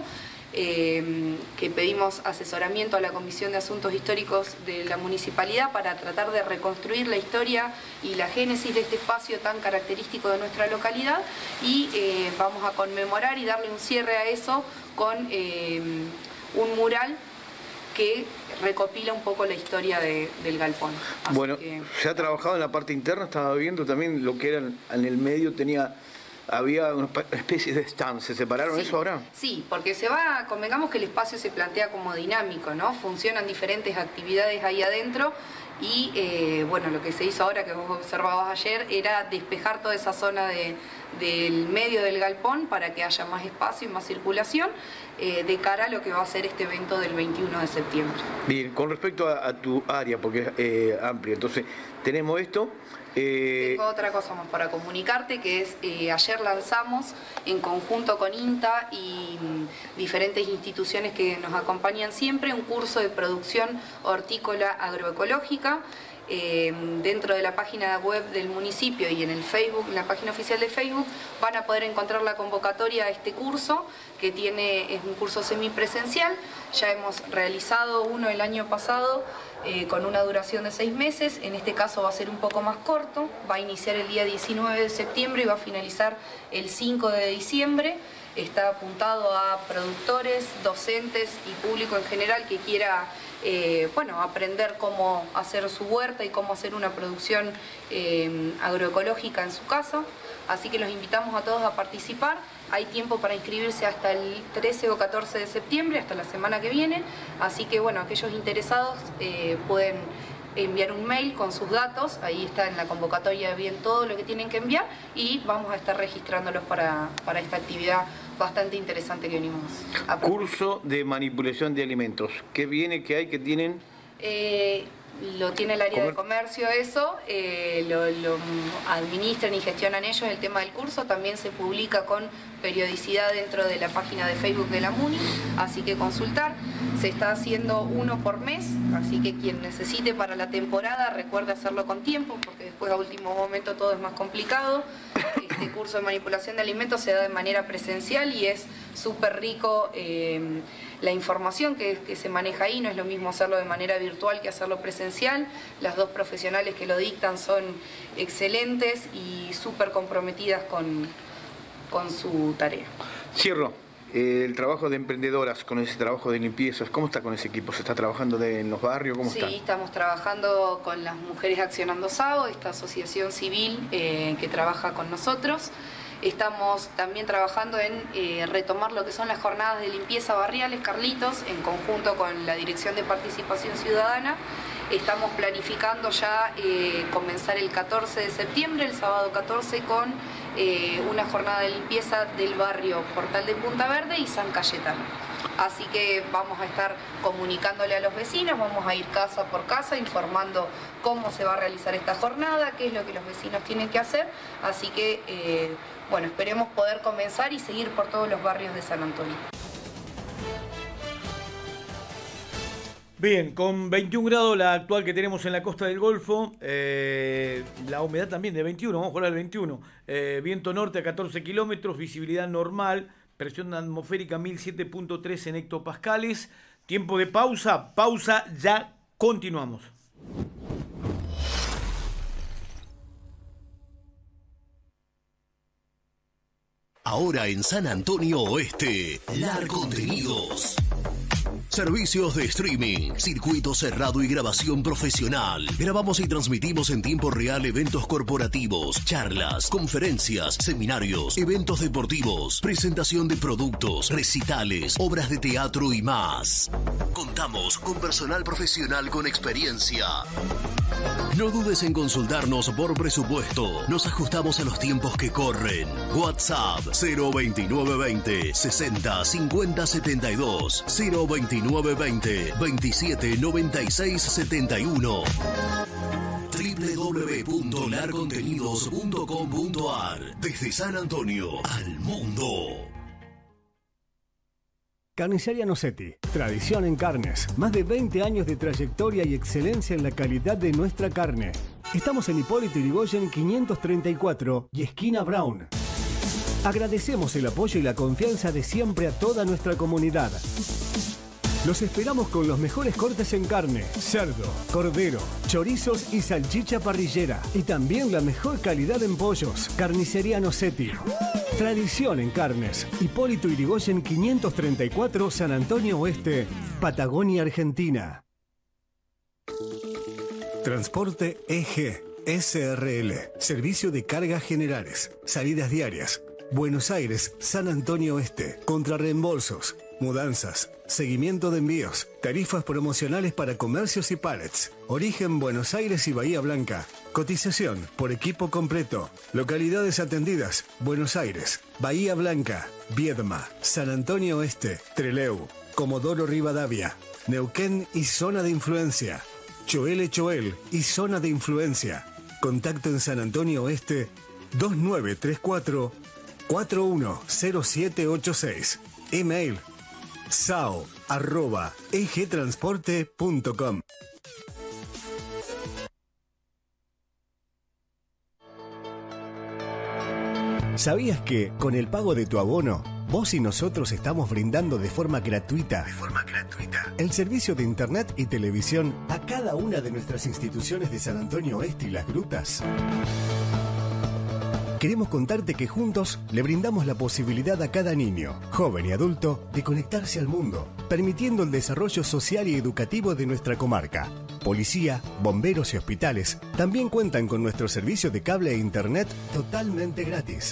que pedimos asesoramiento a la Comisión de Asuntos Históricos de la Municipalidad para tratar de reconstruir la historia y la génesis de este espacio tan característico de nuestra localidad, y vamos a conmemorar y darle un cierre a eso con un mural que recopila un poco la historia del Galpón. Así bueno, se ha trabajado en la parte interna, estaba viendo también lo que era en el medio, había una especie de stand. ¿Se separaron sí, eso ahora? Sí, porque convengamos que el espacio se plantea como dinámico, ¿no? Funcionan diferentes actividades ahí adentro y bueno, lo que se hizo ahora, que vos observabas ayer, era despejar toda esa zona del medio del Galpón para que haya más espacio y más circulación de cara a lo que va a ser este evento del 21 de septiembre. Bien, con respecto a tu área, porque es amplia, entonces tenemos esto. Tengo otra cosa más para comunicarte, que es ayer lanzamos en conjunto con INTA y diferentes instituciones que nos acompañan siempre un curso de producción hortícola agroecológica. Dentro de la página web del municipio y en el Facebook, en la página oficial de Facebook, van a poder encontrar la convocatoria a este curso, que es un curso semipresencial. Ya hemos realizado uno el año pasado con una duración de 6 meses, en este caso va a ser un poco más corto, va a iniciar el día 19 de septiembre y va a finalizar el 5 de diciembre. Está apuntado a productores, docentes y público en general que quiera bueno, aprender cómo hacer su huerta y cómo hacer una producción agroecológica en su casa. Así que los invitamos a todos a participar. Hay tiempo para inscribirse hasta el 13 o 14 de septiembre, hasta la semana que viene. Así que bueno, aquellos interesados pueden enviar un mail con sus datos. Ahí está en la convocatoria bien todo lo que tienen que enviar y vamos a estar registrándolos para esta actividad bastante interesante que venimos a proponer. Curso de manipulación de alimentos. ¿Qué viene, qué hay, qué tienen? lo tiene el área de comercio eso, lo administran y gestionan ellos el tema del curso, también se publica con periodicidad dentro de la página de Facebook de la MUNI, así que consultar. Se está haciendo uno por mes, así que quien necesite para la temporada recuerde hacerlo con tiempo, porque después a último momento todo es más complicado. Este curso de manipulación de alimentos se da de manera presencial y es súper rico la información que se maneja ahí, no es lo mismo hacerlo de manera virtual que hacerlo presencial. Las dos profesionales que lo dictan son excelentes y súper comprometidas con su tarea. Cierro. El trabajo de emprendedoras con ese trabajo de limpiezas, ¿cómo está con ese equipo? ¿Se está trabajando en los barrios? ¿Cómo está? Sí, estamos trabajando con las Mujeres Accionando SAO, esta asociación civil que trabaja con nosotros. Estamos también trabajando en retomar lo que son las jornadas de limpieza barriales, Carlitos, en conjunto con la Dirección de Participación Ciudadana. Estamos planificando ya comenzar el 14 de septiembre, el sábado 14, con una jornada de limpieza del barrio Portal de Punta Verde y San Cayetano. Así que vamos a estar comunicándole a los vecinos, vamos a ir casa por casa informando cómo se va a realizar esta jornada, qué es lo que los vecinos tienen que hacer. Así que, bueno, esperemos poder comenzar y seguir por todos los barrios de San Antonio. Bien, con 21 grados la actual que tenemos en la costa del Golfo, la humedad también de 21, vamos a hablar del 21, viento norte a 14 kilómetros, visibilidad normal, presión atmosférica 1007.3 en hectopascales, tiempo de pausa, ya continuamos. Ahora en San Antonio Oeste, Larcontenidos. Servicios de streaming, circuito cerrado y grabación profesional. Grabamos y transmitimos en tiempo real eventos corporativos, charlas, conferencias, seminarios, eventos deportivos, presentación de productos, recitales, obras de teatro y más. Contamos con personal profesional con experiencia. No dudes en consultarnos por presupuesto. Nos ajustamos a los tiempos que corren. WhatsApp 02920 60 50 72 02920 27 96 71 www.larcontenidos.com.ar. Desde San Antonio al mundo. Carnicería Nocetti, tradición en carnes, más de 20 años de trayectoria y excelencia en la calidad de nuestra carne. Estamos en Hipólito Yrigoyen 534 y esquina Brown. Agradecemos el apoyo y la confianza de siempre a toda nuestra comunidad. Los esperamos con los mejores cortes en carne, cerdo, cordero, chorizos y salchicha parrillera. Y también la mejor calidad en pollos. Carnicería Nocetti. Tradición en carnes. Hipólito Yrigoyen 534, San Antonio Oeste, Patagonia, Argentina. Transporte EG, SRL. Servicio de cargas generales. Salidas diarias. Buenos Aires, San Antonio Oeste. Contrarreembolsos. Mudanzas, seguimiento de envíos, tarifas promocionales para comercios y pallets. Origen Buenos Aires y Bahía Blanca. Cotización por equipo completo. Localidades atendidas: Buenos Aires, Bahía Blanca, Viedma, San Antonio Oeste, Trelew, Comodoro Rivadavia, Neuquén y zona de influencia. Choel y zona de influencia. Contacto en San Antonio Oeste 2934 410786. Email sao@egtransporte.com. ¿Sabías que con el pago de tu abono, vos y nosotros estamos brindando de forma gratuita el servicio de internet y televisión a cada una de nuestras instituciones de San Antonio Oeste y Las Grutas? Queremos contarte que juntos le brindamos la posibilidad a cada niño, joven y adulto de conectarse al mundo, permitiendo el desarrollo social y educativo de nuestra comarca. Policía, bomberos y hospitales también cuentan con nuestro servicio de cable e internet totalmente gratis.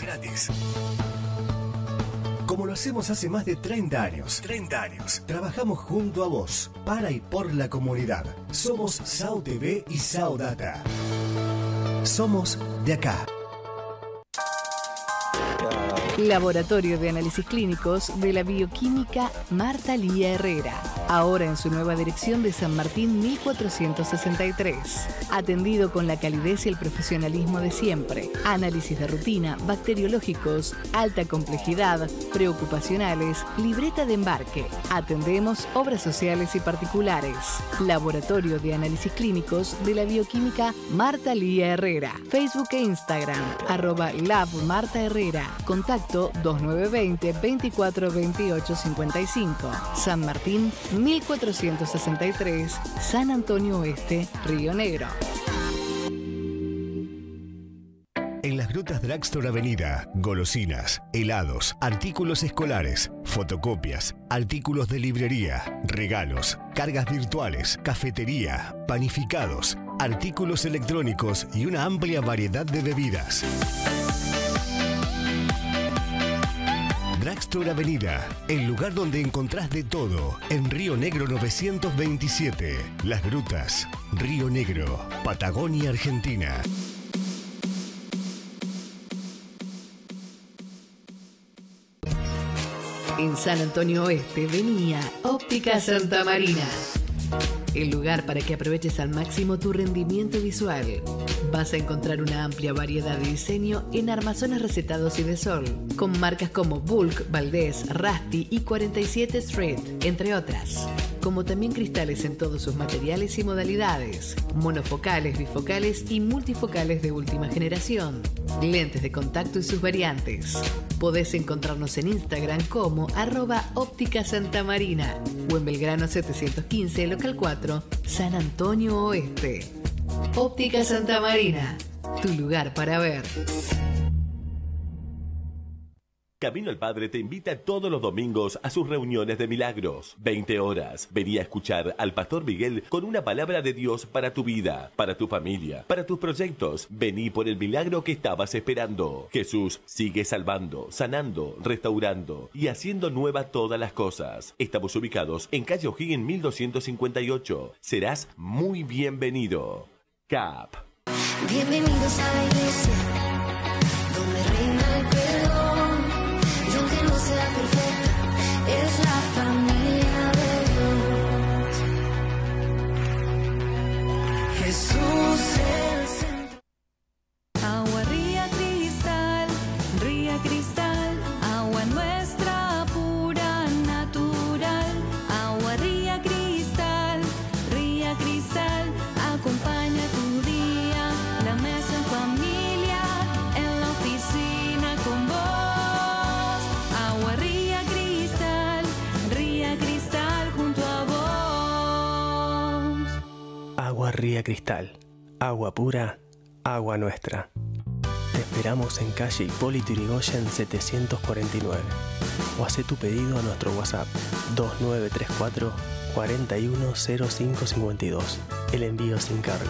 Como lo hacemos hace más de 30 años. Trabajamos junto a vos, para y por la comunidad. Somos SAO TV y SAO Data. Somos de acá. Laboratorio de Análisis Clínicos de la Bioquímica Marta Lía Herrera. Ahora en su nueva dirección de San Martín 1463. Atendido con la calidez y el profesionalismo de siempre. Análisis de rutina, bacteriológicos, alta complejidad, preocupacionales, libreta de embarque. Atendemos obras sociales y particulares. Laboratorio de Análisis Clínicos de la Bioquímica Marta Lía Herrera. Facebook e Instagram, @LabMartaHerrera. Contacto 2920 24 28 55. San Martín 1463, San Antonio Oeste, Río Negro. En las Grutas Drugstore Avenida, golosinas, helados, artículos escolares, fotocopias, artículos de librería, regalos, cargas virtuales, cafetería, panificados, artículos electrónicos y una amplia variedad de bebidas. Drugstore Avenida, el lugar donde encontrás de todo, en Río Negro 927. Las Grutas, Río Negro, Patagonia, Argentina. En San Antonio Oeste venía Óptica Santa Marina. El lugar para que aproveches al máximo tu rendimiento visual. Vas a encontrar una amplia variedad de diseño en armazones recetados y de sol, con marcas como Bulk, Valdés, Rusty y 47 Street, entre otras. Como también cristales en todos sus materiales y modalidades, monofocales, bifocales y multifocales de última generación, lentes de contacto y sus variantes. Podés encontrarnos en Instagram como @óptica Santa Marina o en Belgrano 715, local 4, San Antonio Oeste. Óptica Santa Marina, tu lugar para ver. Camino al Padre te invita todos los domingos a sus reuniones de milagros. 20 horas. Vení a escuchar al Pastor Miguel con una palabra de Dios para tu vida, para tu familia, para tus proyectos. Vení por el milagro que estabas esperando. Jesús sigue salvando, sanando, restaurando y haciendo nueva todas las cosas. Estamos ubicados en calle O'Higgins 1258. Serás muy bienvenido. CAP. Bienvenidos a la iglesia, donde reina el perdón. Y aunque no sea perfecta, es la familia de Dios. Jesús el centro. Agua Ría Cristal, agua nuestra pura, natural. Agua Ría Cristal, acompaña tu día, la mesa en familia, en la oficina con vos. Agua Ría Cristal junto a vos. Agua Ría Cristal, agua pura, agua nuestra. Te esperamos en calle Hipólito Yrigoyen 749 o hacé tu pedido a nuestro WhatsApp 2934 410552. El envío sin cargo.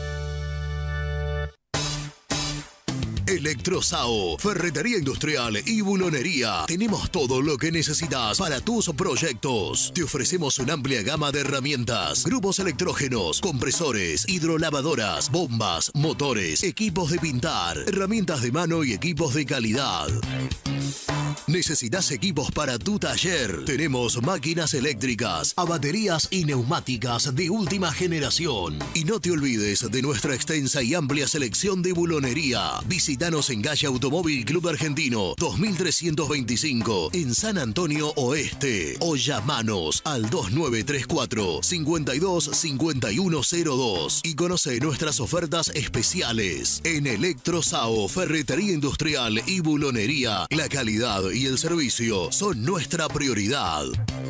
Electrosao, ferretería industrial y bulonería. Tenemos todo lo que necesitas para tus proyectos. Te ofrecemos una amplia gama de herramientas, grupos electrógenos, compresores, hidrolavadoras, bombas, motores, equipos de pintar, herramientas de mano y equipos de calidad. ¿Necesitas equipos para tu taller? Tenemos máquinas eléctricas, a baterías y neumáticas de última generación. Y no te olvides de nuestra extensa y amplia selección de bulonería. Visítanos en calle Automóvil Club Argentino 2325 en San Antonio Oeste o llamanos al 2934 52 5102 y conoce nuestras ofertas especiales. En Electrosao, ferretería industrial y bulonería, la calidad y el servicio son nuestra prioridad.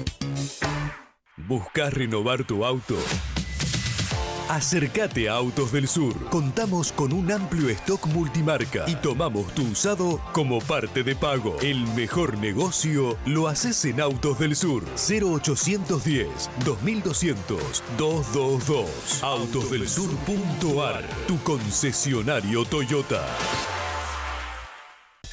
¿Buscas renovar tu auto? Acércate a Autos del Sur. Contamos con un amplio stock multimarca y tomamos tu usado como parte de pago. El mejor negocio lo haces en Autos del Sur. 0810 2200 222. Autosdelsur.ar, tu concesionario Toyota.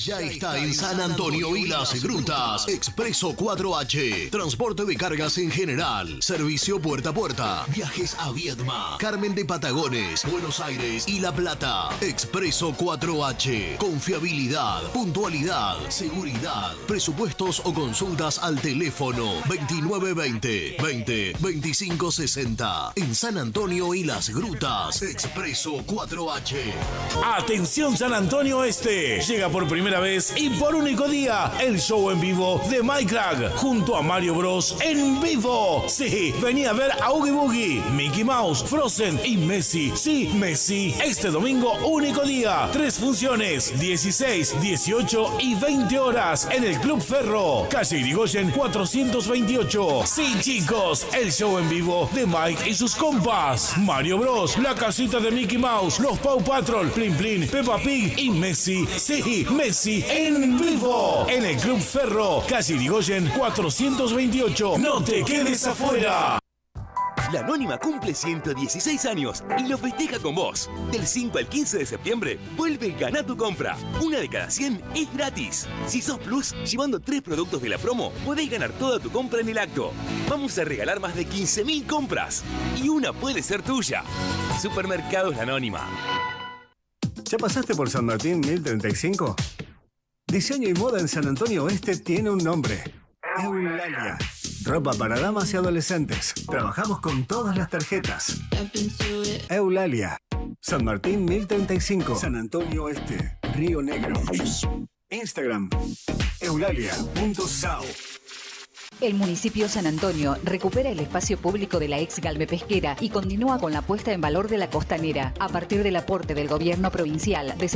Ya está en San Antonio y Las Grutas. Expreso 4H. Transporte de cargas en general. Servicio puerta a puerta. Viajes a Viedma, Carmen de Patagones, Buenos Aires y La Plata. Expreso 4H. Confiabilidad, puntualidad, seguridad. Presupuestos o consultas al teléfono 2920 20 25 60. En San Antonio y Las Grutas. Expreso 4H. Atención San Antonio Este. Llega por primera vez y por único día el show en vivo de Mike Crack junto a Mario Bros en vivo. Sí, venía a ver a Oogie Boogie, Mickey Mouse, Frozen y Messi. Sí, Messi. Este domingo único día. 3 funciones, 16, 18 y 20 horas en el Club Ferro, calle Irigoyen 428. Sí, chicos, el show en vivo de Mike y sus compas. Mario Bros, la casita de Mickey Mouse, los Paw Patrol, Plin Plin, Peppa Pig y Messi. Sí, Messi en vivo en el Club Ferro, calle Irigoyen 428. No te quedes afuera. La Anónima cumple 116 años y lo festeja con vos. Del 5 al 15 de septiembre, vuelve Ganá tu compra. Una de cada 100 es gratis. Si sos Plus, llevando 3 productos de la promo, podés ganar toda tu compra en el acto. Vamos a regalar más de 15.000 compras. Y una puede ser tuya. Supermercados La Anónima. ¿Ya pasaste por San Martín 1035? Diseño y moda en San Antonio Oeste tiene un nombre. Eulalia. Ropa para damas y adolescentes. Trabajamos con todas las tarjetas. Eulalia. San Martín 1035. San Antonio Oeste. Río Negro. Instagram. Eulalia.sao. El municipio San Antonio recupera el espacio público de la ex Galme Pesquera y continúa con la puesta en valor de la costanera. A partir del aporte del gobierno provincial de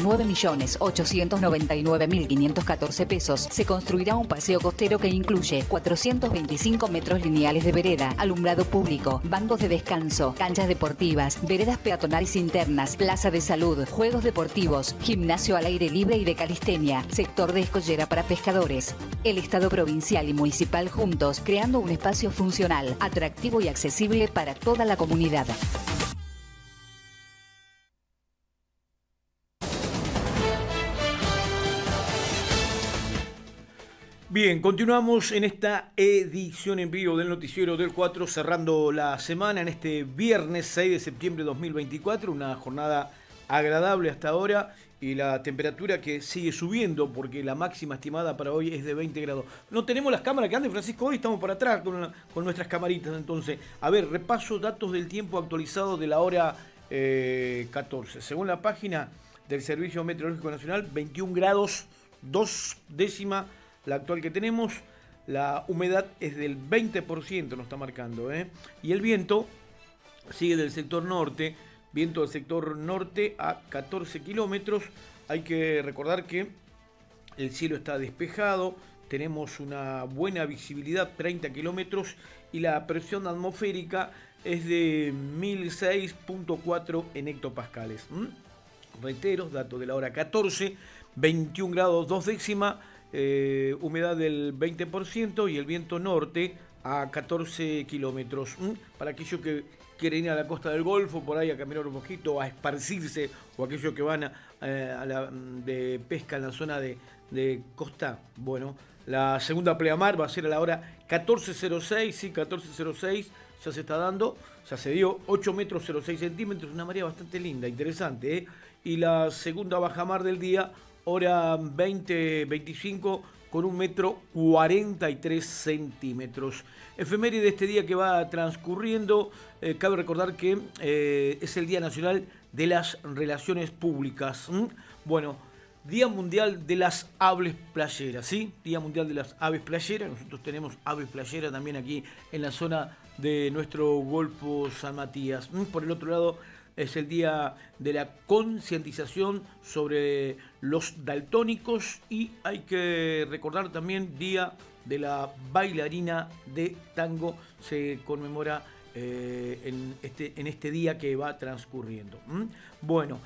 79.899.514 pesos, se construirá un paseo costero que incluye 425 metros lineales de vereda, alumbrado público, bancos de descanso, canchas deportivas, veredas peatonales internas, plaza de salud, juegos deportivos, gimnasio al aire libre y de calistenia, sector de escollera para pescadores. El Estado provincial y municipal juntos, creando un espacio funcional, atractivo y accesible para toda la comunidad. Bien, continuamos en esta edición en vivo del Noticiero del 4, cerrando la semana en este viernes 6 de septiembre de 2024, una jornada agradable hasta ahora y la temperatura que sigue subiendo porque la máxima estimada para hoy es de 20 grados. No tenemos las cámaras que anden, Francisco, hoy estamos por atrás con nuestras camaritas. Entonces, a ver, repaso datos del tiempo actualizado de la hora 14. Según la página del Servicio Meteorológico Nacional, 21 grados 2 décimas la actual que tenemos. La humedad es del 20%, nos está marcando, y el viento sigue del sector norte. Viento del sector norte a 14 kilómetros. Hay que recordar que el cielo está despejado, tenemos una buena visibilidad, 30 kilómetros, y la presión atmosférica es de 1006.4 en hectopascales. Reitero, dato de la hora 14, 21 grados 2 décimas, humedad del 20% y el viento norte a 14 kilómetros. Para aquellos que quieren ir a la costa del Golfo, por ahí a caminar un poquito, a esparcirse, o aquellos que van de pesca en la zona de costa, bueno, la segunda pleamar va a ser a la hora 14.06, sí, 14.06, ya se está dando, ya se dio 8 metros 06 centímetros, una marea bastante linda, interesante, y la segunda bajamar del día, hora 20.25, con 1 metro 43 centímetros. Efeméride de este día que va transcurriendo, cabe recordar que es el Día Nacional de las Relaciones Públicas. Bueno, Día Mundial de las Aves Playeras, ¿sí? Día Mundial de las Aves Playeras. Nosotros tenemos aves playeras también aquí en la zona de nuestro Golfo San Matías. Por el otro lado, es el día de la concientización sobre los daltónicos y hay que recordar también Día de la Bailarina de Tango. Se conmemora en este día que va transcurriendo. Bueno,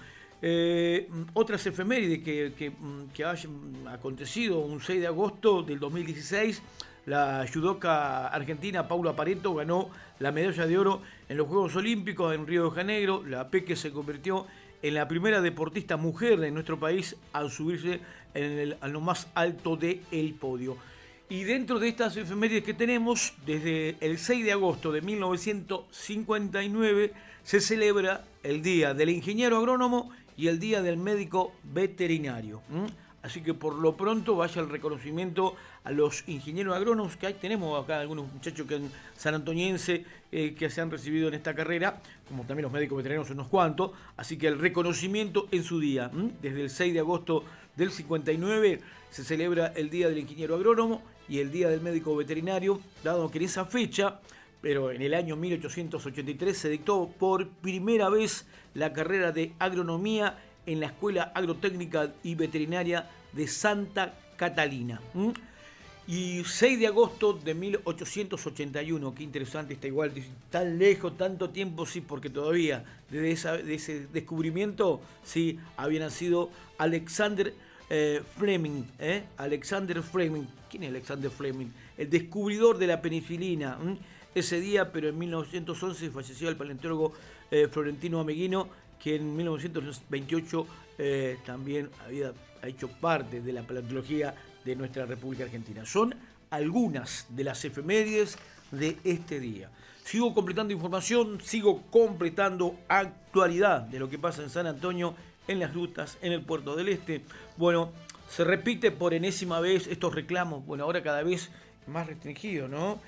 otras efemérides que hayan acontecido, un 6 de agosto del 2016, la judoka argentina Paula Pareto ganó la medalla de oro en los Juegos Olímpicos en Río de Janeiro. La Peque se convirtió en la primera deportista mujer de nuestro país al subirse a lo más alto del podio. Y dentro de estas efemérides que tenemos, desde el 6 de agosto de 1959 se celebra el Día del Ingeniero Agrónomo y el Día del Médico Veterinario. Así que por lo pronto vaya el reconocimiento a los ingenieros agrónomos, que ahí tenemos acá algunos muchachos que en sanantoniense que se han recibido en esta carrera, como también los médicos veterinarios unos cuantos. Así que el reconocimiento en su día. Desde el 6 de agosto del 59 se celebra el Día del Ingeniero Agrónomo y el Día del Médico Veterinario, dado que en esa fecha, pero en el año 1883, se dictó por primera vez la carrera de agronomía en la Escuela Agrotécnica y Veterinaria de Santa Catalina. Y 6 de agosto de 1881, qué interesante, está igual, tan lejos, tanto tiempo, sí, porque todavía desde ese descubrimiento, sí, había nacido Alexander Fleming. Alexander Fleming. ¿Quién es Alexander Fleming? El descubridor de la penicilina. Ese día, pero en 1911, falleció el paleontólogo Florentino Ameghino, que en 1928 también había hecho parte de la paleontología de nuestra República Argentina. Son algunas de las efemérides de este día. Sigo completando información, sigo completando actualidad de lo que pasa en San Antonio, en las rutas, en el Puerto del Este. Bueno, se repite por enésima vez estos reclamos, bueno, ahora cada vez más restringido, ¿no?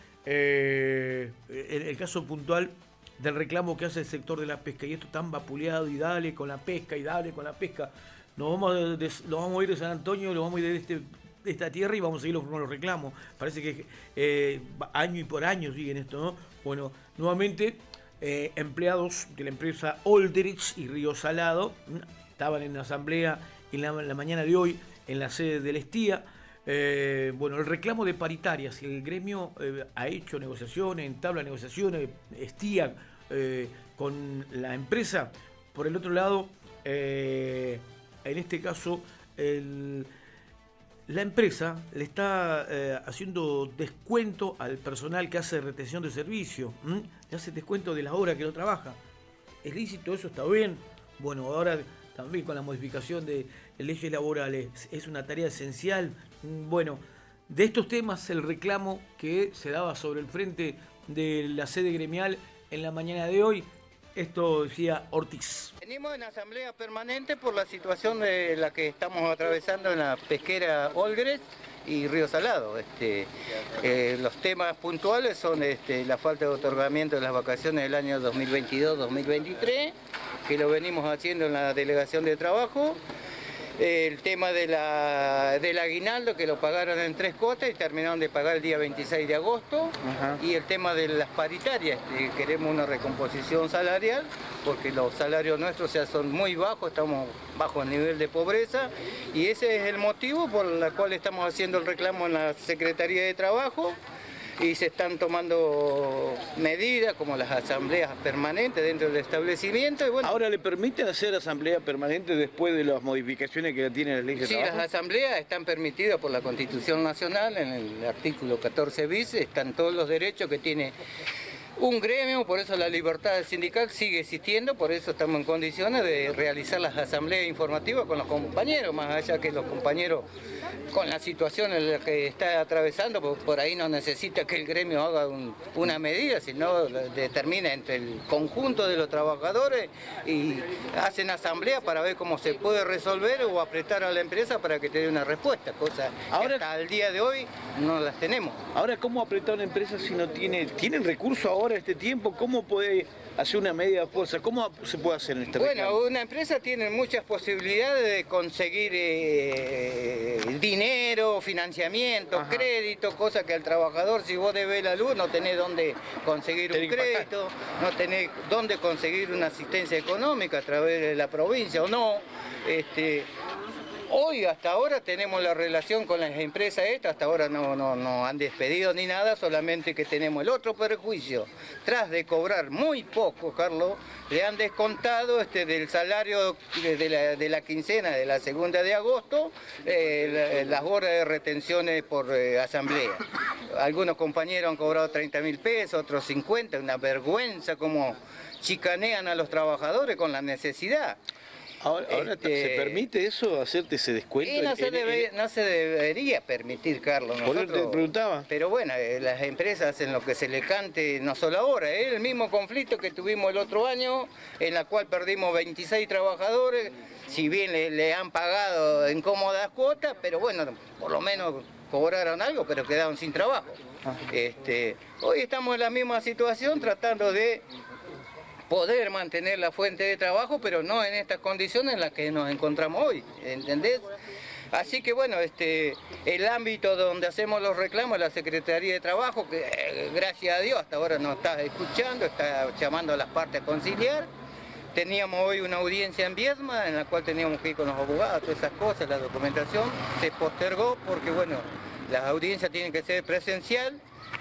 El caso puntual del reclamo que hace el sector de la pesca, y esto tan vapuleado, y dale con la pesca, y dale con la pesca. Lo vamos a ir de San Antonio, lo vamos a ir de esta tierra y vamos a seguir con los reclamos. Parece que año y por año siguen esto, ¿no? Bueno, nuevamente empleados de la empresa Olderich y Río Salado estaban en la asamblea en la mañana de hoy en la sede del Estía. Bueno, el reclamo de paritarias, el gremio ha hecho negociaciones, entabla negociaciones, Estía con la empresa. Por el otro lado, en este caso, la empresa le está haciendo descuento al personal que hace retención de servicio, le hace descuento de la hora que no trabaja. ¿Es lícito eso? ¿Está bien? Bueno, ahora también con la modificación de leyes laborales es una tarea esencial. Bueno, de estos temas, el reclamo que se daba sobre el frente de la sede gremial en la mañana de hoy, esto decía Ortiz. Venimos en asamblea permanente por la situación de la que estamos atravesando en la pesquera Olgres y Río Salado. Los temas puntuales son la falta de otorgamiento de las vacaciones del año 2022-2023, que lo venimos haciendo en la delegación de trabajo. El tema del aguinaldo, que lo pagaron en 3 cuotas y terminaron de pagar el día 26 de agosto. Y el tema de las paritarias, queremos una recomposición salarial, porque los salarios nuestros ya son muy bajos, estamos bajo el nivel de pobreza, y ese es el motivo por el cual estamos haciendo el reclamo en la Secretaría de Trabajo. Y se están tomando medidas como las asambleas permanentes dentro del establecimiento. Y bueno, ¿ahora le permiten hacer asamblea permanente después de las modificaciones que tiene la ley de trabajo? Sí, las asambleas están permitidas por la Constitución Nacional, en el artículo 14 bis, están todos los derechos que tiene un gremio, por eso la libertad sindical sigue existiendo, por eso estamos en condiciones de realizar las asambleas informativas con los compañeros, más allá que los compañeros con la situación en la que está atravesando, por ahí no necesita que el gremio haga una medida, sino determina entre el conjunto de los trabajadores y hacen asamblea para ver cómo se puede resolver o apretar a la empresa para que te dé una respuesta, cosa que hasta el día de hoy no las tenemos. Ahora, ¿cómo apretar a una empresa si no tienen recursos ahora este tiempo? ¿Cómo puede hacer una medida de fuerza? ¿Cómo se puede hacer en este reclamo? Bueno, una empresa tiene muchas posibilidades de conseguir dinero, financiamiento, crédito, cosa que al trabajador, si vos debes la luz, no tenés dónde conseguir un crédito, no tenés dónde conseguir una asistencia económica a través de la provincia o no. Hoy, hasta ahora, tenemos la relación con las empresas estas, hasta ahora no han despedido ni nada, solamente que tenemos el otro perjuicio. Tras de cobrar muy poco, Carlos, le han descontado del salario de la quincena de la segunda de agosto, las horas de retenciones por asamblea. Algunos compañeros han cobrado 30.000 pesos, otros 50, una vergüenza como chicanean a los trabajadores con la necesidad. Ahora ¿se permite eso, hacerte ese descuento? Y no se debería permitir, Carlos. Por eso te preguntaba. Pero bueno, las empresas hacen lo que se le cante, no solo ahora. Es el mismo conflicto que tuvimos el otro año, en la cual perdimos 26 trabajadores, si bien le han pagado en cómodas cuotas, pero bueno, por lo menos cobraron algo, pero quedaron sin trabajo. Hoy estamos en la misma situación, tratando de poder mantener la fuente de trabajo, pero no en estas condiciones en las que nos encontramos hoy, ¿entendés? Así que bueno, el ámbito donde hacemos los reclamos es la Secretaría de Trabajo, que gracias a Dios hasta ahora nos está escuchando, está llamando a las partes a conciliar. Teníamos hoy una audiencia en Viedma, en la cual teníamos que ir con los abogados, todas esas cosas, la documentación se postergó porque bueno, las audiencias tienen que ser presencial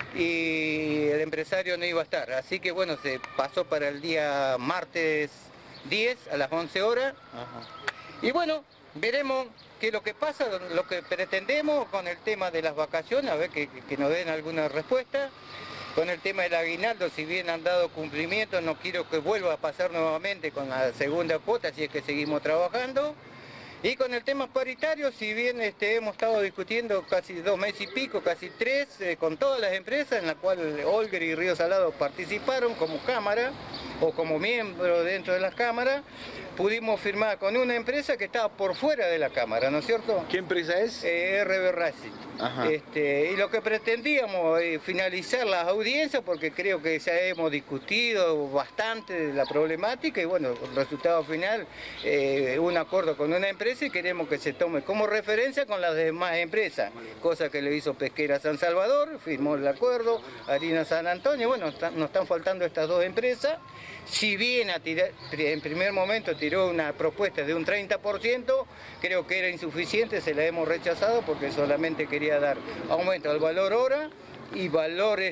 y el empresario no iba a estar. Así que bueno, se pasó para el día martes 10 a las 11 horas. Y bueno, veremos qué es lo que pasa, lo que pretendemos con el tema de las vacaciones, a ver que nos den alguna respuesta. Con el tema del aguinaldo, si bien han dado cumplimiento, no quiero que vuelva a pasar nuevamente con la segunda cuota, si es que seguimos trabajando. Y con el tema paritario, si bien hemos estado discutiendo casi 2 meses y pico, casi 3, con todas las empresas, en la cual Olger y Río Salado participaron como cámara o como miembro dentro de las cámaras, pudimos firmar con una empresa que estaba por fuera de la cámara, ¿no es cierto? ¿Qué empresa es? RB Racing. Y lo que pretendíamos es finalizar las audiencias, porque creo que ya hemos discutido bastante de la problemática y bueno, el resultado final, un acuerdo con una empresa y queremos que se tome como referencia con las demás empresas, cosa que le hizo Pesquera San Salvador, firmó el acuerdo, Harina San Antonio, bueno, nos están faltando estas 2 empresas. Si bien en primer momento tiró una propuesta de un 30%, creo que era insuficiente, se la hemos rechazado porque solamente quería dar aumento al valor hora y valor,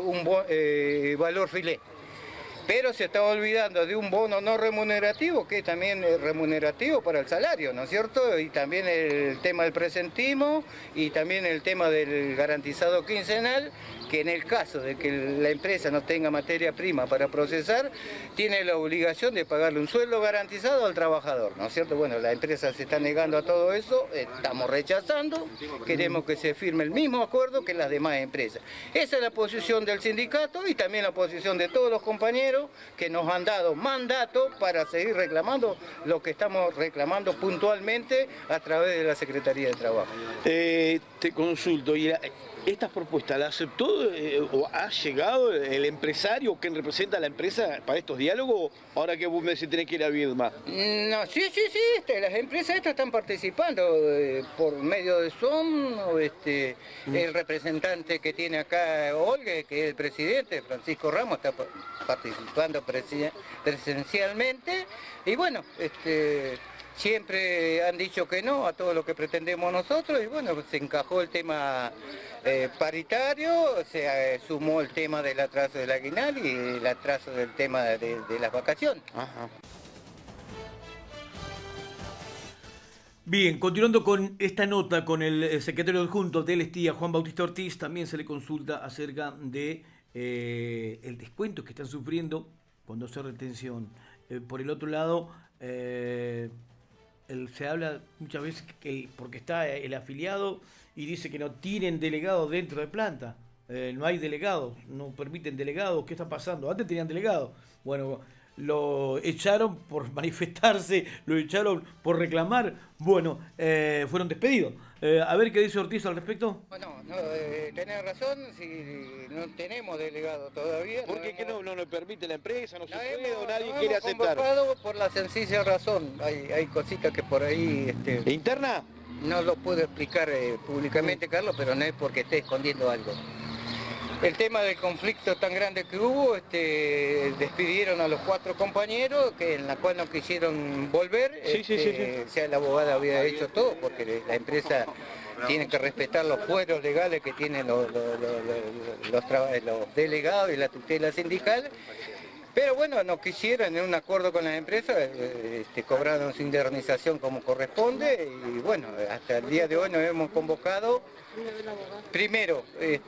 valor filé. Pero se estaba olvidando de un bono no remunerativo, que también es remunerativo para el salario, ¿no es cierto? Y también el tema del presentismo y también el tema del garantizado quincenal, que en el caso de que la empresa no tenga materia prima para procesar, tiene la obligación de pagarle un sueldo garantizado al trabajador, ¿no es cierto? Bueno, la empresa se está negando a todo eso, estamos rechazando, queremos que se firme el mismo acuerdo que las demás empresas. Esa es la posición del sindicato y también la posición de todos los compañeros que nos han dado mandato para seguir reclamando lo que estamos reclamando puntualmente a través de la Secretaría de Trabajo. Te consulto, ¿y estas propuestas la aceptó o ha llegado el empresario que representa a la empresa para estos diálogos? Ahora que vos me decís tenés que ir a Viedma. No, sí, las empresas estas están participando por medio de Zoom, el representante que tiene acá Olga, que es el presidente, Francisco Ramos, está participando presencialmente y bueno, siempre han dicho que no a todo lo que pretendemos nosotros y bueno, se encajó el tema paritario, se sumó el tema del atraso del aguinaldo y el atraso del tema de las vacaciones. Bien, continuando con esta nota con el secretario adjunto del Estía, Juan Bautista Ortiz, también se le consulta acerca de el descuento que están sufriendo cuando hace retención. Por el otro lado, se habla muchas veces porque está el afiliado y dice que no tienen delegados dentro de planta. No hay delegados, no permiten delegados. ¿Qué está pasando? Antes tenían delegados. Bueno, lo echaron por manifestarse, lo echaron por reclamar. Bueno, fueron despedidos. A ver qué dice Ortiz al respecto. Bueno, tenés razón, si no tenemos delegado todavía. ¿Por qué no nos permite la empresa? ¿No se puede o nadie no quiere hemos aceptar? convocado por la sencilla razón. Hay cositas que por ahí... ¿Interna? No lo puedo explicar públicamente, Carlos, pero no es porque esté escondiendo algo. El tema del conflicto tan grande que hubo, despidieron a los 4 compañeros, en la cual no quisieron volver. O sea, la abogada había hecho todo, porque la empresa tiene que respetar los fueros legales que tienen los delegados y la tutela sindical. Pero bueno, no quisieron, en un acuerdo con las empresas, cobraron su indemnización como corresponde y bueno, hasta el día de hoy nos hemos convocado. Primero,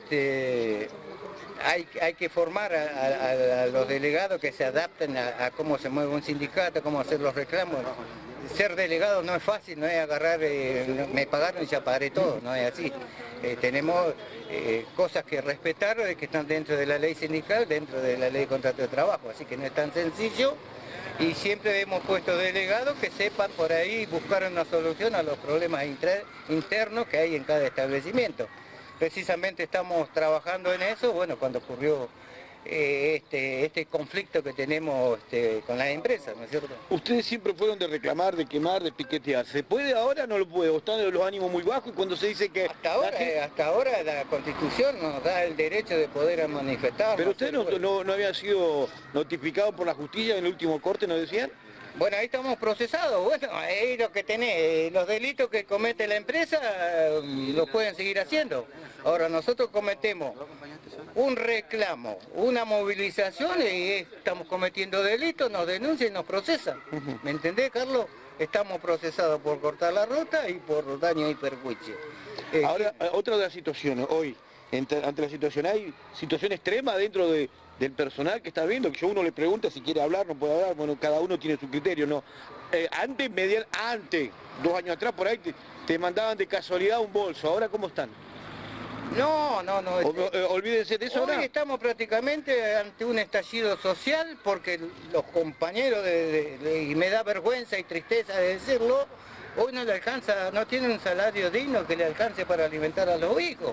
hay que formar a los delegados que se adapten a cómo se mueve un sindicato, cómo hacer los reclamos. ser delegado no es fácil, no es agarrar, me pagaron y ya pagaré todo, no es así. Tenemos cosas que respetar que están dentro de la ley sindical, dentro de la ley de contrato de trabajo, así que no es tan sencillo. Y siempre hemos puesto delegados que sepan por ahí buscar una solución a los problemas internos que hay en cada establecimiento. Precisamente estamos trabajando en eso, bueno, cuando ocurrió este conflicto que tenemos con las empresas, ¿no es cierto? Ustedes siempre fueron de reclamar, de quemar, de piquetear. ¿Se puede ahora? No lo puede. ¿O están los ánimos muy bajos? Y cuando se dice que... Hasta ahora la Constitución nos da el derecho de poder manifestar. ¿Pero ustedes no habían sido notificados por la justicia en el último corte, nos decían? Bueno, ahí estamos procesados. Bueno, ahí lo que tenés, los delitos que comete la empresa los pueden seguir haciendo. Ahora, nosotros cometemos un reclamo, una movilización y estamos cometiendo delitos, nos denuncian y nos procesan. ¿Me entendés, Carlos? Estamos procesados por cortar la ruta y por daño y perjuicio. Ahora, otra de las situaciones, hoy, ante la situación, hay situación extrema dentro del personal que está viendo, que uno le pregunta si quiere hablar, no puede hablar, bueno, cada uno tiene su criterio, ¿no? Antes, 2 años atrás, por ahí, te mandaban de casualidad un bolso, ¿ahora cómo están? No. Olvídense de eso hoy ahora. Estamos prácticamente ante un estallido social porque los compañeros, y me da vergüenza y tristeza de decirlo, hoy no le alcanza, no tienen un salario digno que le alcance para alimentar a los hijos.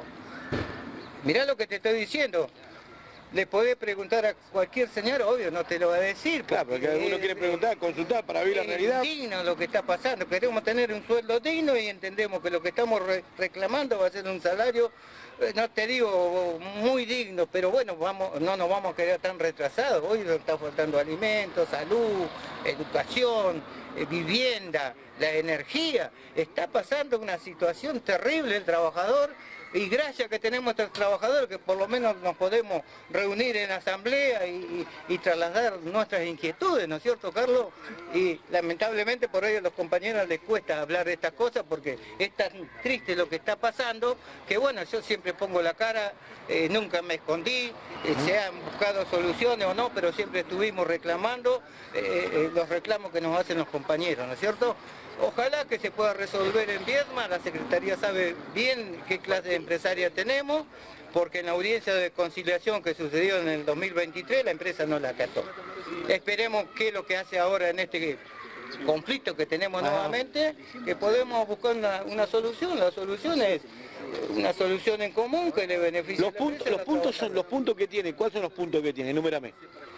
Mirá lo que te estoy diciendo. Le podés preguntar a cualquier señor, obvio, no te lo va a decir. Claro, porque uno quiere preguntar, consultar para ver la realidad. Es digno lo que está pasando, queremos tener un sueldo digno y entendemos que lo que estamos reclamando va a ser un salario, no te digo muy digno, pero bueno, no nos vamos a quedar tan retrasados. Hoy nos está faltando alimentos, salud, educación, vivienda, la energía. Está pasando una situación terrible el trabajador. Y gracias que tenemos a estos trabajadores que por lo menos nos podemos reunir en asamblea y trasladar nuestras inquietudes, ¿no es cierto, Carlos? Y lamentablemente por ello a los compañeros les cuesta hablar de estas cosas porque es tan triste lo que está pasando que bueno, yo siempre pongo la cara, nunca me escondí, se han buscado soluciones o no, pero siempre estuvimos reclamando los reclamos que nos hacen los compañeros, ¿no es cierto? Ojalá que se pueda resolver en Viedma, la Secretaría sabe bien qué clase de empresaria tenemos, porque en la audiencia de conciliación que sucedió en el 2023 la empresa no la acató. Esperemos qué es lo que hace ahora en este conflicto que tenemos nuevamente, que podemos buscar una solución. La solución es una solución en común que le beneficie los puntos que tiene. ¿Cuáles son los puntos que tiene? Enumérame.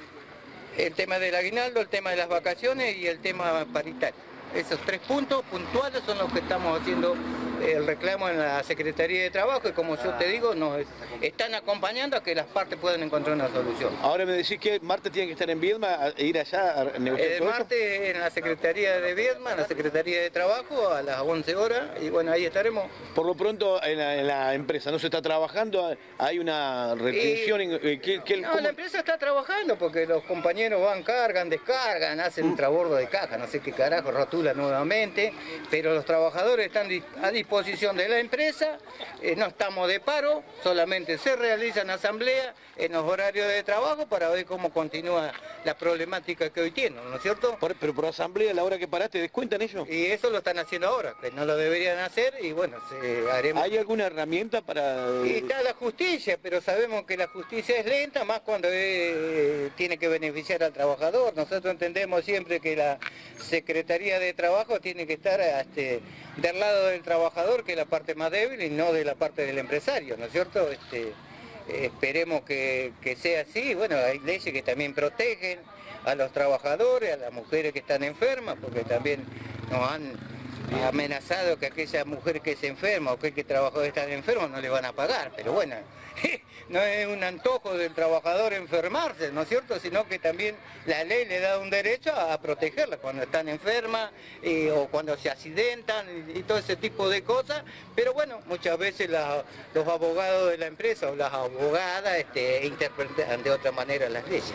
El tema del aguinaldo, el tema de las vacaciones y el tema paritario. Esos 3 puntos puntuales son los que estamos haciendo el reclamo en la Secretaría de Trabajo y como yo te digo, nos están acompañando a que las partes puedan encontrar una solución. Ahora me decís que martes tienen que estar en Viedma e ir allá a negociar el todo martes esto. En la Secretaría de Viedma, en la Secretaría de Trabajo a las 11 horas y bueno, ahí estaremos. Por lo pronto en la empresa no se está trabajando, hay una retención. No, la empresa está trabajando porque los compañeros van, cargan, descargan, hacen un trabordo de caja, no sé qué carajo, rotula nuevamente, pero los trabajadores están a disposición de la empresa, no estamos de paro, solamente se realizan asambleas en los horarios de trabajo para ver cómo continúa la problemática que hoy tienen, ¿no es cierto? Pero por asamblea, a la hora que paraste, ¿descuentan ellos? Y eso lo están haciendo ahora, que no lo deberían hacer y bueno, haremos... ¿Hay alguna herramienta para...? Y está la justicia, pero sabemos que la justicia es lenta, más cuando tiene que beneficiar al trabajador. Nosotros entendemos siempre que la Secretaría de Trabajo tiene que estar del lado del trabajador, que es la parte más débil, y no de la parte del empresario, ¿no es cierto? Esperemos que sea así. Bueno, hay leyes que también protegen a los trabajadores, a las mujeres que están enfermas, porque también nos han amenazado que aquella mujer que se enferma o que trabajador está enfermo no le van a pagar, pero bueno, no es un antojo del trabajador enfermarse, ¿no es cierto? Sino que también la ley le da un derecho a protegerla cuando están enfermas o cuando se accidentan y todo ese tipo de cosas, pero bueno, muchas veces los abogados de la empresa o las abogadas interpretan de otra manera las leyes.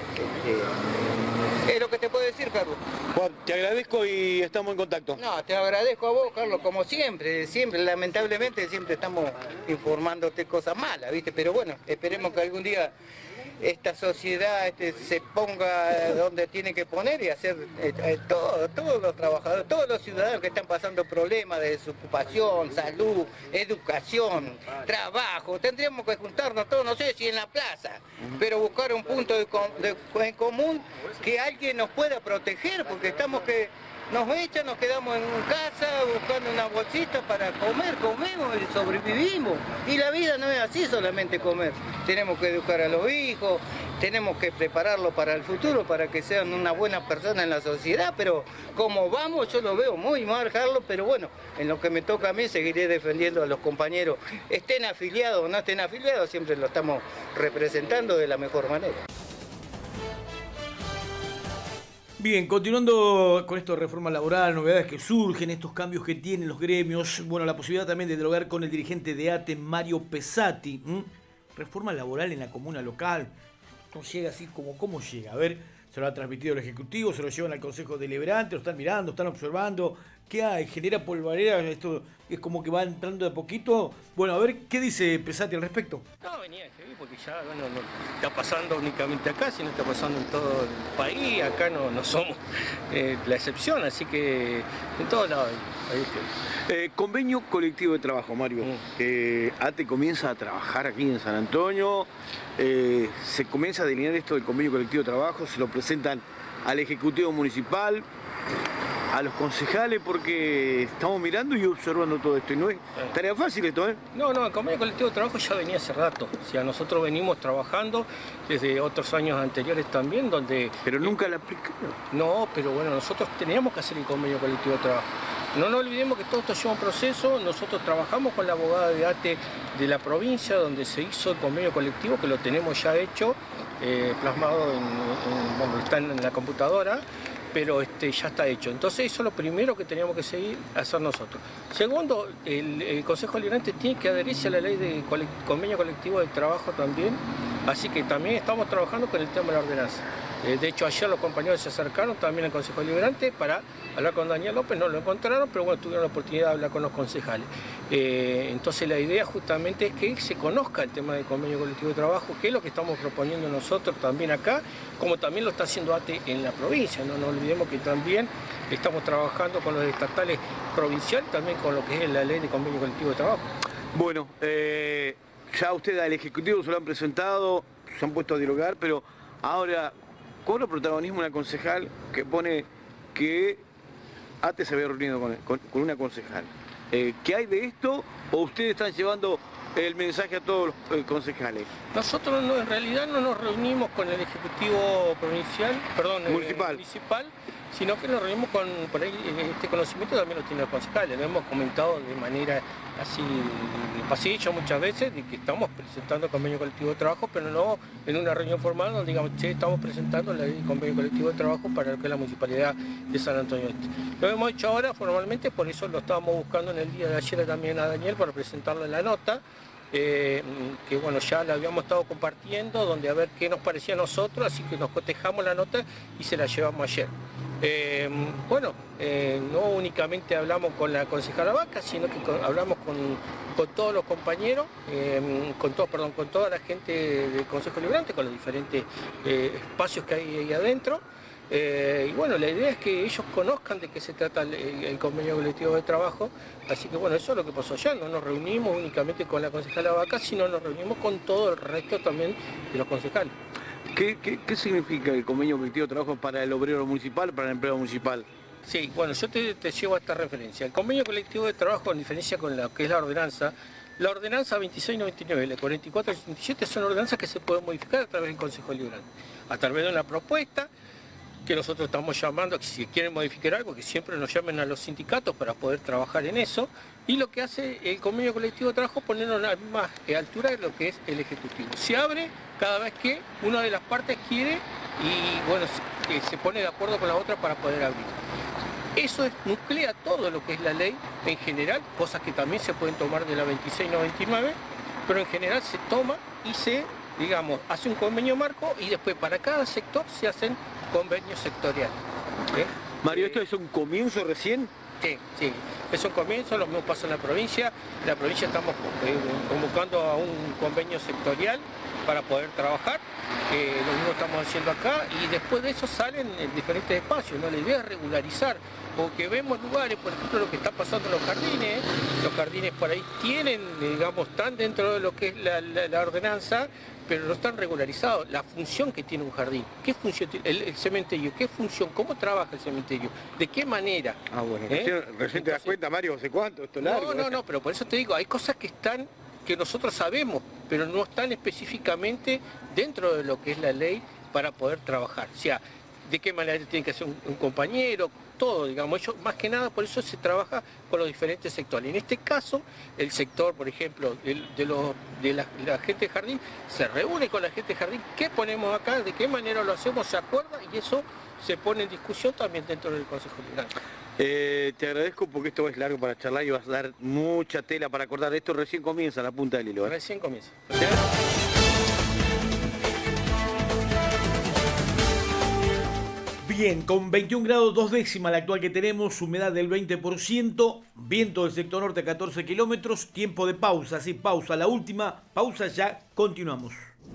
Es lo que te puedo decir, Carlos. Juan, te agradezco y estamos en contacto. No, te agradezco a vos, Carlos, como siempre, lamentablemente siempre estamos informándote cosas malas, ¿viste? Pero bueno, esperemos que algún día esta sociedad se ponga donde tiene que poner y hacer todos los trabajadores, todos los ciudadanos que están pasando problemas de desocupación, salud, educación, trabajo. Tendríamos que juntarnos todos, no sé si en la plaza, pero buscar un punto en común que alguien nos pueda proteger, porque estamos que nos echan, nos quedamos en casa buscando una bolsita para comer, comemos y sobrevivimos. Y la vida no es así solamente comer. Tenemos que educar a los hijos, tenemos que prepararlos para el futuro, para que sean una buena persona en la sociedad, pero como vamos, yo lo veo muy mal, Carlos, pero bueno, en lo que me toca a mí seguiré defendiendo a los compañeros, estén afiliados o no estén afiliados, siempre lo estamos representando de la mejor manera. Bien, continuando con esto de reforma laboral, novedades que surgen, estos cambios que tienen los gremios, bueno, la posibilidad también de dialogar con el dirigente de ATE, Mario Pesati. Reforma laboral en la comuna local, no llega así como cómo llega. A ver, se lo ha transmitido el Ejecutivo, se lo llevan al Consejo Deliberante, lo están mirando, están observando. ¿Qué hay? ¿Genera polvareda? Esto es como que va entrando de poquito. Bueno, a ver, ¿qué dice Pesati al respecto? No, venía de heavy porque ya no está pasando únicamente acá, sino está pasando en todo el país. Acá no somos la excepción, así que en todos lados hay convenio colectivo de trabajo, Mario. ATE comienza a trabajar aquí en San Antonio, se comienza a delinear esto del convenio colectivo de trabajo, se lo presentan al Ejecutivo Municipal, a los concejales, porque estamos mirando y observando todo esto. Y no es tarea fácil esto, ¿eh? No, el convenio colectivo de trabajo ya venía hace rato. O sea, nosotros venimos trabajando desde otros años anteriores también, donde... Pero nunca la aplicaron. No, pero bueno, nosotros teníamos que hacer el convenio colectivo de trabajo. No nos olvidemos que todo esto lleva un proceso. Nosotros trabajamos con la abogada de ATE de la provincia, donde se hizo el convenio colectivo, que lo tenemos ya hecho, plasmado bueno, está en la computadora, pero ya está hecho. Entonces eso es lo primero que teníamos que seguir hacer nosotros. Segundo, el Consejo Deliberante tiene que adherirse a la ley de convenio colectivo de trabajo también, así que también estamos trabajando con el tema de la ordenanza. De hecho, ayer los compañeros se acercaron también al Consejo Deliberante para hablar con Daniel López, no lo encontraron, pero bueno, tuvieron la oportunidad de hablar con los concejales. Entonces la idea justamente es que se conozca el tema del convenio colectivo de trabajo, que es lo que estamos proponiendo nosotros también acá, como también lo está haciendo ATE en la provincia. No nos olvidemos que también estamos trabajando con los estatales provinciales, también con lo que es la ley de convenio colectivo de trabajo. Bueno, ya ustedes al Ejecutivo se lo han presentado, se han puesto a dialogar, pero ahora cobra protagonismo una concejal que pone que ATE se había reunido con una concejal. ¿Qué hay de esto o ustedes están llevando el mensaje a todos los concejales? Nosotros en realidad no nos reunimos con el Ejecutivo municipal, sino que nos reunimos con, por ahí este conocimiento también lo tienen los concejales, lo hemos comentado de manera así de pasillo muchas veces, de que estamos presentando el convenio colectivo de trabajo, pero no en una reunión formal donde digamos, che, estamos presentando la ley de convenio colectivo de trabajo para lo que es la Municipalidad de San Antonio Este. Lo hemos hecho ahora formalmente, por eso lo estábamos buscando en el día de ayer también a Daniel para presentarle la nota. Que bueno, ya la habíamos estado compartiendo, donde a ver qué nos parecía a nosotros, así que nos cotejamos la nota y se la llevamos ayer. No únicamente hablamos con la concejala Vaca, sino que hablamos con todos los compañeros, con toda la gente del Consejo Deliberante, con los diferentes espacios que hay ahí adentro. Y bueno, la idea es que ellos conozcan de qué se trata el convenio colectivo de trabajo, así que bueno, eso es lo que pasó allá, no nos reunimos únicamente con la concejala Vaca, sino nos reunimos con todo el resto también de los concejales. ¿Qué significa el convenio colectivo de trabajo para el obrero municipal, para el empleado municipal? Sí, bueno, yo te llevo a esta referencia. El convenio colectivo de trabajo, en diferencia con lo que es la ordenanza 2699 y la 4487 son ordenanzas que se pueden modificar a través del Consejo Deliberante, a través de una propuesta que nosotros estamos llamando, que si quieren modificar algo, que siempre nos llamen a los sindicatos para poder trabajar en eso, y lo que hace el convenio colectivo de trabajo es ponernos a la misma altura de lo que es el Ejecutivo. Se abre cada vez que una de las partes quiere y bueno, se pone de acuerdo con la otra para poder abrir. Eso nuclea todo lo que es la ley en general, cosas que también se pueden tomar de la 2699, pero en general se toma y se, digamos, hace un convenio marco y después para cada sector se hacen convenios sectoriales. Mario, ¿esto es un comienzo recién? Sí. Es un comienzo, lo mismo pasa en la provincia. En la provincia estamos convocando a un convenio sectorial para poder trabajar, lo mismo estamos haciendo acá, y después de eso salen en diferentes espacios, ¿no? La idea es regularizar, porque vemos lugares, por ejemplo, lo que está pasando en los jardines por ahí tienen, digamos, están dentro de lo que es la ordenanza, pero no están regularizados. La función que tiene un jardín, ¿qué función tiene el cementerio? ¿Qué función? ¿Cómo trabaja el cementerio? ¿De qué manera? Ah, bueno, recién te das cuenta, Mario, no sé cuánto, esto es largo. No, pero por eso te digo, hay cosas que nosotros sabemos, pero no están específicamente dentro de lo que es la ley para poder trabajar. O sea, de qué manera tiene que hacer un compañero, todo, digamos. Ellos, más que nada, por eso se trabaja con los diferentes sectores. En este caso, el sector, por ejemplo, de la gente de jardín, se reúne con la gente de jardín, ¿qué ponemos acá? ¿De qué manera lo hacemos? ¿Se acuerda? Y eso se pone en discusión también dentro del Consejo Liberal. Te agradezco porque esto es largo para charlar y vas a dar mucha tela para acordar. Esto recién comienza, la punta del hilo. Recién comienza. Bien, con 21 grados 2 décimas la actual que tenemos, humedad del 20%, viento del sector norte a 14 kilómetros, tiempo de pausa, sí, pausa, la última pausa, ya continuamos.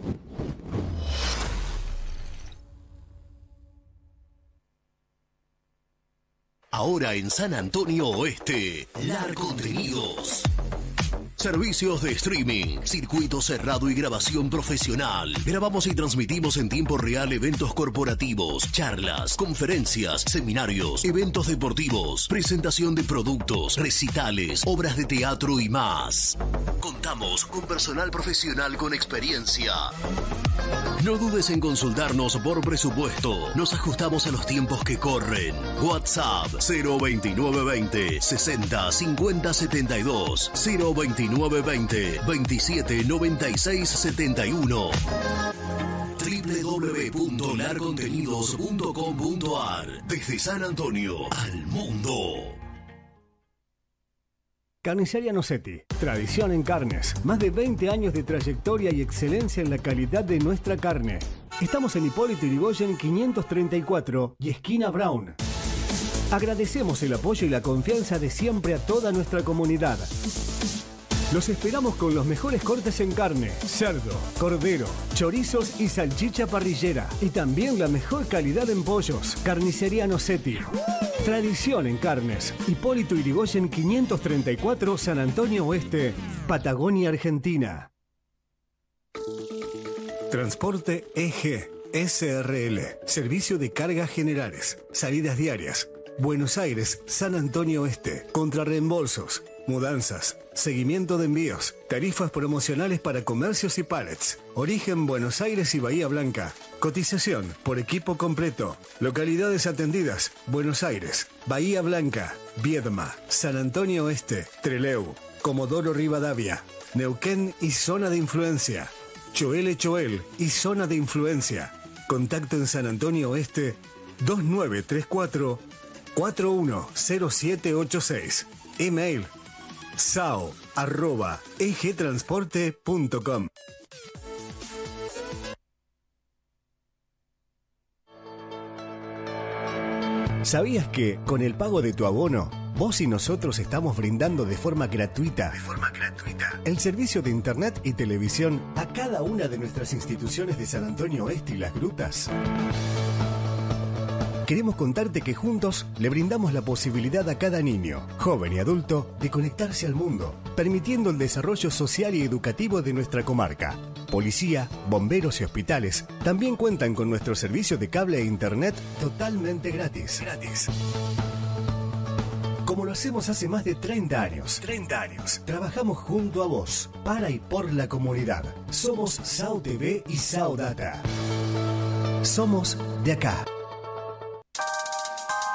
Ahora en San Antonio Oeste, Larcontenidos. Servicios de streaming, circuito cerrado y grabación profesional. Grabamos y transmitimos en tiempo real eventos corporativos, charlas, conferencias, seminarios, eventos deportivos, presentación de productos, recitales, obras de teatro y más. Contamos con personal profesional con experiencia. No dudes en consultarnos por presupuesto. Nos ajustamos a los tiempos que corren. WhatsApp 02920 60 50 72 02920 27 96 71 www.larcontenidos.com.ar. Desde San Antonio al mundo. Carnicería Nocetti, tradición en carnes, más de 20 años de trayectoria y excelencia en la calidad de nuestra carne. Estamos en Hipólito Yrigoyen 534 y esquina Brown. Agradecemos el apoyo y la confianza de siempre a toda nuestra comunidad. Los esperamos con los mejores cortes en carne, cerdo, cordero, chorizos y salchicha parrillera. Y también la mejor calidad en pollos. Carnicería Nocetti. Tradición en carnes. Hipólito Yrigoyen 534, San Antonio Oeste, Patagonia, Argentina. Transporte EG, SRL. Servicio de cargas generales. Salidas diarias. Buenos Aires, San Antonio Oeste. Contrarreembolsos. Mudanzas, seguimiento de envíos, tarifas promocionales para comercios y pallets. Origen Buenos Aires y Bahía Blanca. Cotización por equipo completo. Localidades atendidas: Buenos Aires, Bahía Blanca, Viedma, San Antonio Oeste, Trelew, Comodoro Rivadavia, Neuquén y zona de influencia. Choel y zona de influencia. Contacto en San Antonio Oeste 2934 410786. Email sao@egtransporte.com. ¿Sabías que con el pago de tu abono, vos y nosotros estamos brindando de forma gratuita el servicio de internet y televisión a cada una de nuestras instituciones de San Antonio Oeste y Las Grutas? Queremos contarte que juntos le brindamos la posibilidad a cada niño, joven y adulto de conectarse al mundo, permitiendo el desarrollo social y educativo de nuestra comarca. Policía, bomberos y hospitales también cuentan con nuestro servicio de cable e internet totalmente gratis. Como lo hacemos hace más de 30 años. Trabajamos junto a vos, para y por la comunidad. Somos SAO TV y SAO Data. Somos de acá.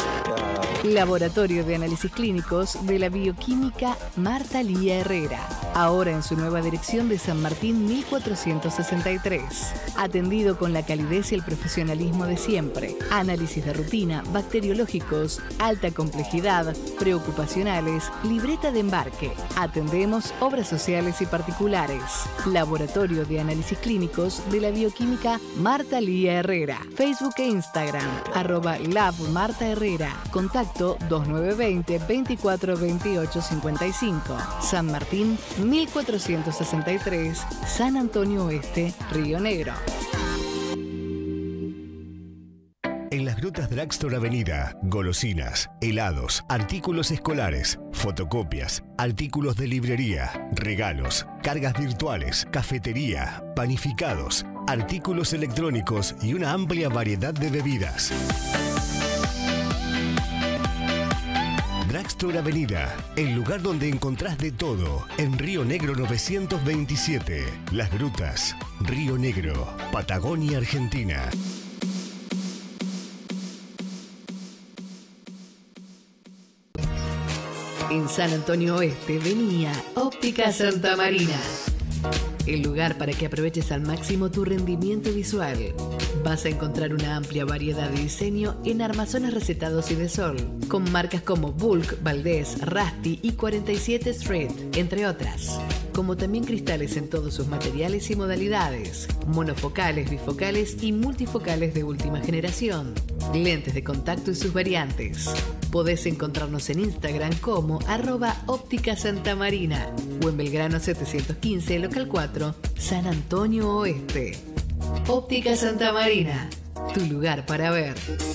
Laboratorio de Análisis Clínicos de la Bioquímica Marta Lía Herrera. ahora en su nueva dirección de San Martín 1463. Atendido con la calidez y el profesionalismo de siempre. Análisis de rutina, bacteriológicos, alta complejidad, preocupacionales, libreta de embarque. Atendemos obras sociales y particulares. Laboratorio de análisis clínicos de la bioquímica Marta Lía Herrera. Facebook e Instagram, @Lab Marta Herrera. Contacto 2920 24 28 55. San Martín 1463, San Antonio Oeste, Río Negro. En las Grutas Drugstore Avenida, golosinas, helados, artículos escolares, fotocopias, artículos de librería, regalos, cargas virtuales, cafetería, panificados, artículos electrónicos y una amplia variedad de bebidas. Drugstore Avenida, el lugar donde encontrás de todo, en Río Negro 927. Las Grutas, Río Negro, Patagonia, Argentina. En San Antonio Oeste venía Óptica Santa Marina. El lugar para que aproveches al máximo tu rendimiento visual. Vas a encontrar una amplia variedad de diseño en armazones recetados y de sol, con marcas como Bulk, Valdés, Rusty y 47 Street, entre otras. Como también cristales en todos sus materiales y modalidades, monofocales, bifocales y multifocales de última generación, lentes de contacto y sus variantes. Podés encontrarnos en Instagram como @Óptica Santa Marina o en Belgrano 715, local 4, San Antonio Oeste. Óptica Santa Marina, tu lugar para ver.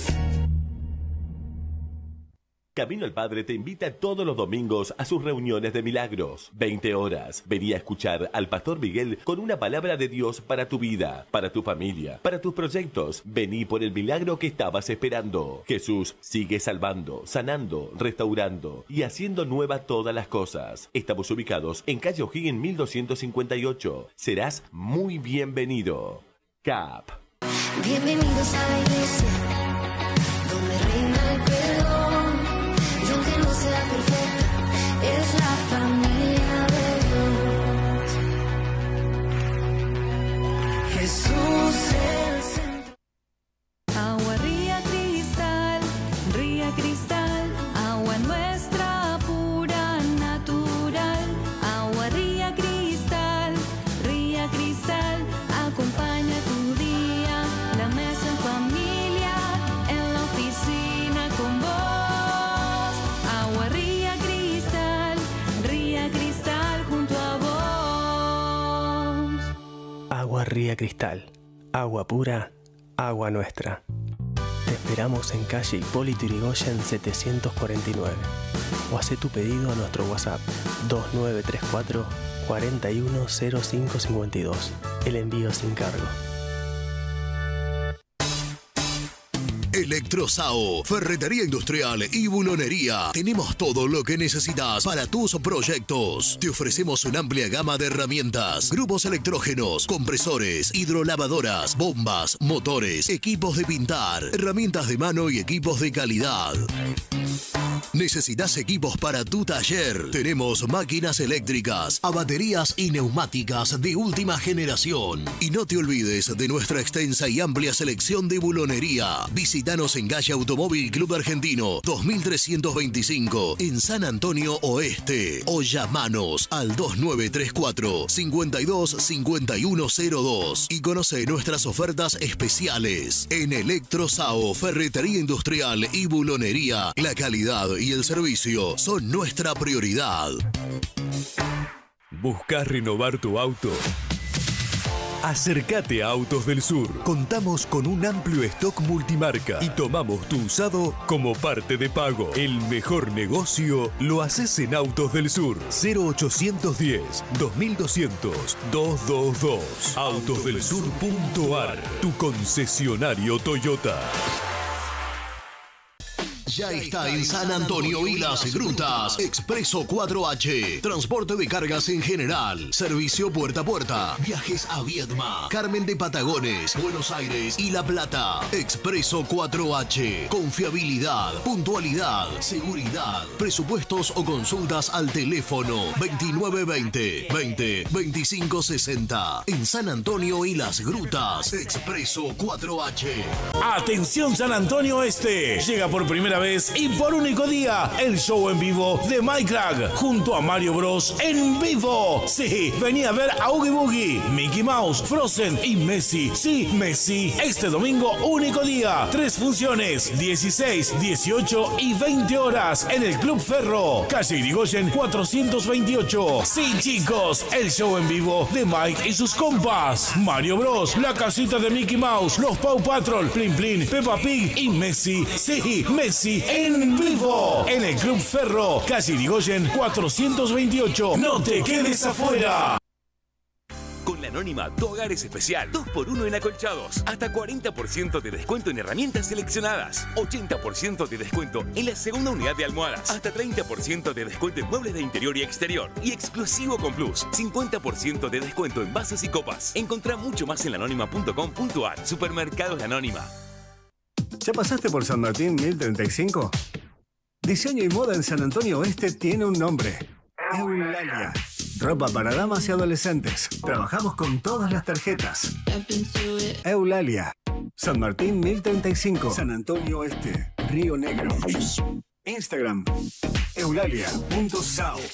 Camino al Padre te invita todos los domingos a sus reuniones de milagros. 20 horas. Vení a escuchar al Pastor Miguel con una palabra de Dios para tu vida, para tu familia, para tus proyectos. Vení por el milagro que estabas esperando. Jesús sigue salvando, sanando, restaurando y haciendo nueva todas las cosas. Estamos ubicados en calle O'Higgins 1258. Serás muy bienvenido. CAP. Bienvenidos a la iglesia, donde reina el perdón. Y aunque no sea perfecta, es la familia de Dios. Jesús el centro. Agua Ría Cristal, agua nuestra pura, natural. Agua Ría Cristal, acompaña tu día, la mesa en familia, en la oficina con vos. Agua Ría Cristal, junto a vos. Agua Ría Cristal, agua pura, agua nuestra. Te esperamos en calle Hipólito Yrigoyen 749 o haz tu pedido a nuestro WhatsApp 2934 410552. El envío sin cargo. Electrosao, ferretería industrial y bulonería. Tenemos todo lo que necesitas para tus proyectos. Te ofrecemos una amplia gama de herramientas, grupos electrógenos, compresores, hidrolavadoras, bombas, motores, equipos de pintar, herramientas de mano y equipos de calidad. ¿Necesitas equipos para tu taller? Tenemos máquinas eléctricas, a baterías y neumáticas de última generación. Y no te olvides de nuestra extensa y amplia selección de bulonería. Visítanos en calle Automóvil Club Argentino 2325 en San Antonio Oeste o llamanos al 2934 525102 y conoce nuestras ofertas especiales. En Electrosao, ferretería industrial y bulonería, la calidad y el servicio son nuestra prioridad. ¿Buscas renovar tu auto? Acércate a Autos del Sur. Contamos con un amplio stock multimarca y tomamos tu usado como parte de pago. El mejor negocio lo haces en Autos del Sur. 0810-2200-222. Autosdelsur.ar, tu concesionario Toyota. Ya está en San Antonio y Las Grutas. Expreso 4H. Transporte de cargas en general. Servicio puerta a puerta. Viajes a Viedma, Carmen de Patagones, Buenos Aires y La Plata. Expreso 4H. Confiabilidad, puntualidad, seguridad. Presupuestos o consultas al teléfono 2920 20 25 60. En San Antonio y Las Grutas. Expreso 4H. Atención San Antonio Este. Llega por primera vez y por único día el show en vivo de Mike Crack junto a Mario Bros en vivo. Sí, venía a ver a Oogie Boogie, Mickey Mouse, Frozen y Messi. Sí, Messi. Este domingo único día. 3 funciones, 16, 18 y 20 horas en el Club Ferro, calle Irigoyen 428. Sí, chicos, el show en vivo de Mike y sus compas. Mario Bros, la casita de Mickey Mouse, los Paw Patrol, Plin Plin, Peppa Pig y Messi. Sí, Messi en vivo en el Club Ferro, calle Irigoyen 428. No te quedes afuera. Con la Anónima, tu hogar es especial. 2x1 en acolchados. Hasta 40% de descuento en herramientas seleccionadas. 80% de descuento en la segunda unidad de almohadas. Hasta 30% de descuento en muebles de interior y exterior. Y exclusivo con Plus, 50% de descuento en vasos y copas. Encontrá mucho más en lanónima.com.ar. Supermercados La Anónima. ¿Ya pasaste por San Martín 1035? Diseño y moda en San Antonio Oeste tiene un nombre. Eulalia. Ropa para damas y adolescentes. Trabajamos con todas las tarjetas. Eulalia. San Martín 1035. San Antonio Oeste. Río Negro. Instagram. Eulalia.sao.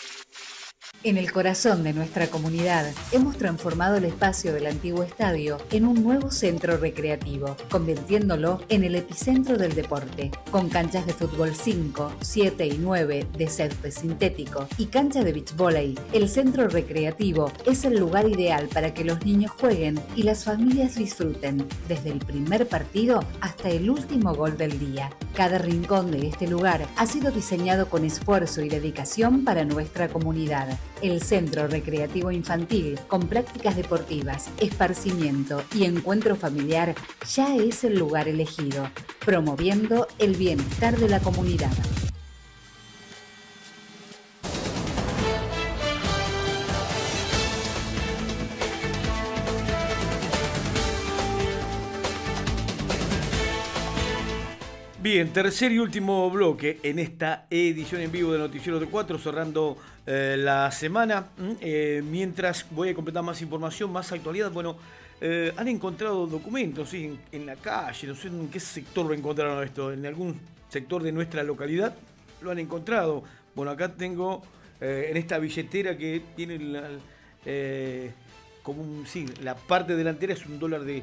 En el corazón de nuestra comunidad, hemos transformado el espacio del antiguo estadio en un nuevo centro recreativo, convirtiéndolo en el epicentro del deporte, con canchas de fútbol 5, 7 y 9 de césped sintético y cancha de beach volley. El centro recreativo es el lugar ideal para que los niños jueguen y las familias disfruten, desde el primer partido hasta el último gol del día. Cada rincón de este lugar ha sido diseñado con esfuerzo y dedicación para nuestra comunidad. El Centro Recreativo Infantil, con prácticas deportivas, esparcimiento y encuentro familiar, ya es el lugar elegido, promoviendo el bienestar de la comunidad. Bien, tercer y último bloque en esta edición en vivo de Noticiero de 4, cerrando la semana. Mientras voy a completar más información, más actualidad. Bueno, han encontrado documentos, ¿sí? en la calle, no sé en qué sector lo encontraron esto, en algún sector de nuestra localidad lo han encontrado. Bueno, acá tengo en esta billetera que tiene la parte delantera es $100.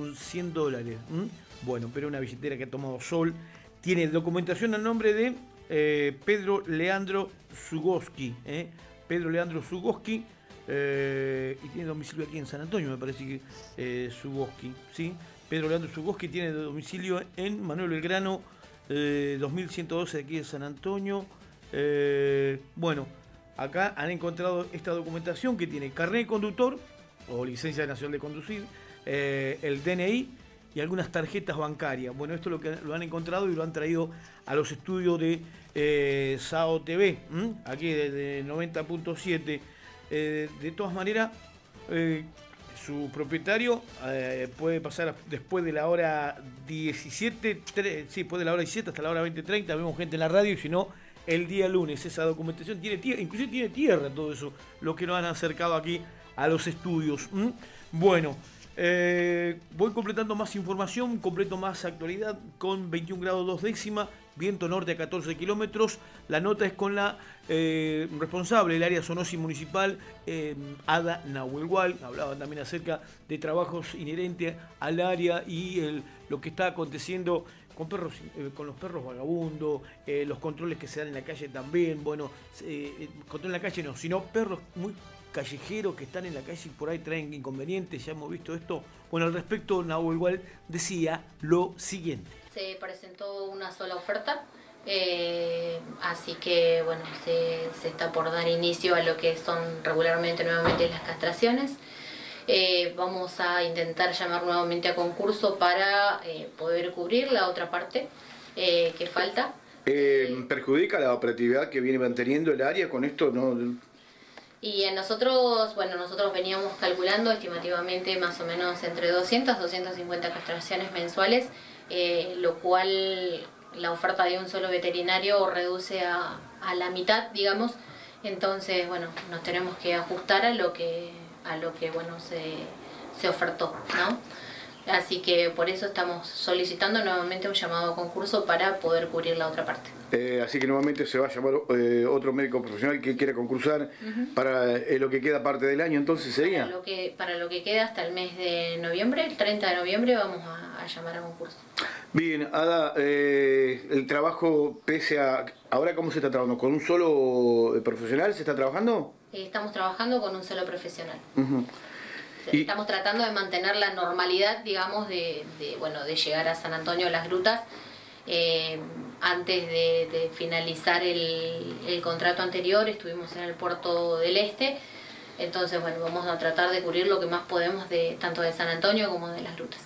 Bueno, pero una billetera que ha tomado sol. Tiene documentación al nombre de Pedro Leandro Zugoski. Pedro Leandro Zugoski. Y tiene domicilio aquí en San Antonio, me parece que Zugoski. ¿Sí? Pedro Leandro Zugoski tiene domicilio en Manuel Belgrano 2112 de aquí de San Antonio. Bueno, acá han encontrado esta documentación que tiene carnet de conductor o licencia nacional de conducir, el DNI y algunas tarjetas bancarias. Bueno, esto es lo que lo han encontrado y lo han traído a los estudios de SAO TV, aquí de 90.7. De todas maneras, su propietario puede pasar después de la hora 17, después de la hora 17 hasta la hora 20:30, vemos gente en la radio, y si no, el día lunes. Esa documentación tiene tierra, inclusive tiene tierra, todo eso, lo que nos han acercado aquí a los estudios. Bueno, voy completando más información, completo más actualidad con 21 grados 2 décimas, viento norte a 14 kilómetros. La nota es con la responsable del área Sonosi Municipal, Ada Nahuelgual. Hablaba también acerca de trabajos inherentes al área y lo que está aconteciendo con perros, con los perros vagabundos, los controles que se dan en la calle también. Bueno, control en la calle no, sino perros muy callejeros que están en la calle y por ahí traen inconvenientes. Ya hemos visto esto. Bueno, al respecto, Nahuelgual decía lo siguiente. Se presentó una sola oferta, así que bueno, se está por dar inicio a lo que son regularmente nuevamente las castraciones. Vamos a intentar llamar nuevamente a concurso para poder cubrir la otra parte que falta. ¿Perjudica la operatividad que viene manteniendo el área con esto? ¿No? Y nosotros veníamos calculando estimativamente más o menos entre 200 y 250 castraciones mensuales, lo cual la oferta de un solo veterinario reduce a la mitad, digamos. Entonces, bueno, nos tenemos que ajustar a lo que bueno, se ofertó, ¿no? Así que por eso estamos solicitando nuevamente un llamado a concurso para poder cubrir la otra parte. Así que nuevamente se va a llamar otro médico profesional que quiera concursar para lo que queda parte del año, entonces sería. Para lo que queda hasta el mes de noviembre, el 30 de noviembre, vamos a llamar a concurso. Bien, Ada, el trabajo pese a... ¿Ahora cómo se está trabajando? ¿Con un solo profesional se está trabajando? Estamos trabajando con un solo profesional. Estamos tratando de mantener la normalidad, digamos, de llegar a San Antonio de las Grutas antes de finalizar el contrato anterior. Estuvimos en el Puerto del Este, entonces bueno, vamos a tratar de cubrir lo que más podemos tanto de San Antonio como de las Grutas.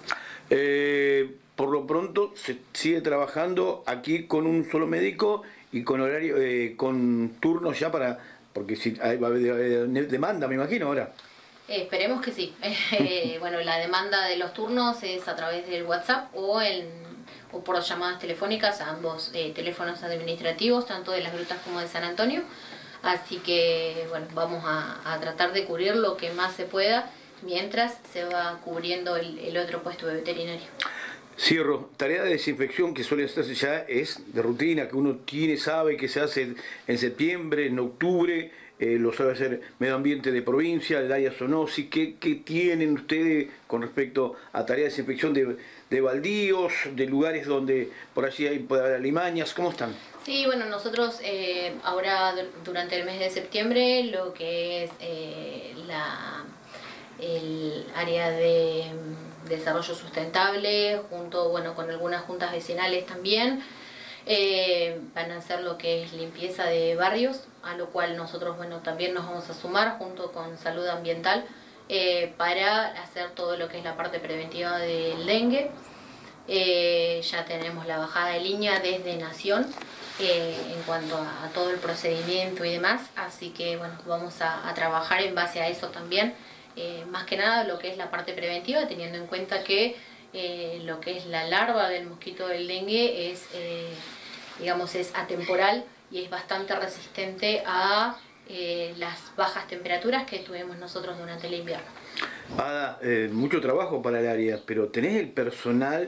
Por lo pronto se sigue trabajando aquí con un solo médico y con horario, con turnos ya porque si va a haber demanda, me imagino ahora. Esperemos que sí. Bueno, la demanda de los turnos es a través del WhatsApp o por llamadas telefónicas a ambos teléfonos administrativos, tanto de las Grutas como de San Antonio. Así que bueno, vamos a tratar de cubrir lo que más se pueda mientras se va cubriendo el otro puesto de veterinario. Cierro, tarea de desinfección que suele hacerse ya es de rutina, que uno sabe que se hace en septiembre, en octubre. Lo sabe hacer Medio Ambiente de provincia, el área Sonosi. ¿Qué tienen ustedes con respecto a tarea de desinfección de baldíos, de lugares donde por allí puede haber alimañas? ¿Cómo están? Sí, bueno, nosotros ahora durante el mes de septiembre lo que es el área de desarrollo sustentable, junto con algunas juntas vecinales también, van a hacer lo que es limpieza de barrios, a lo cual nosotros también nos vamos a sumar junto con salud ambiental para hacer todo lo que es la parte preventiva del dengue. Ya tenemos la bajada de línea desde Nación en cuanto a todo el procedimiento y demás, así que bueno, vamos a trabajar en base a eso también, más que nada lo que es la parte preventiva, teniendo en cuenta que lo que es la larva del mosquito del dengue es atemporal y es bastante resistente a las bajas temperaturas que tuvimos nosotros durante el invierno. Ada, mucho trabajo para el área, pero ¿tenés el personal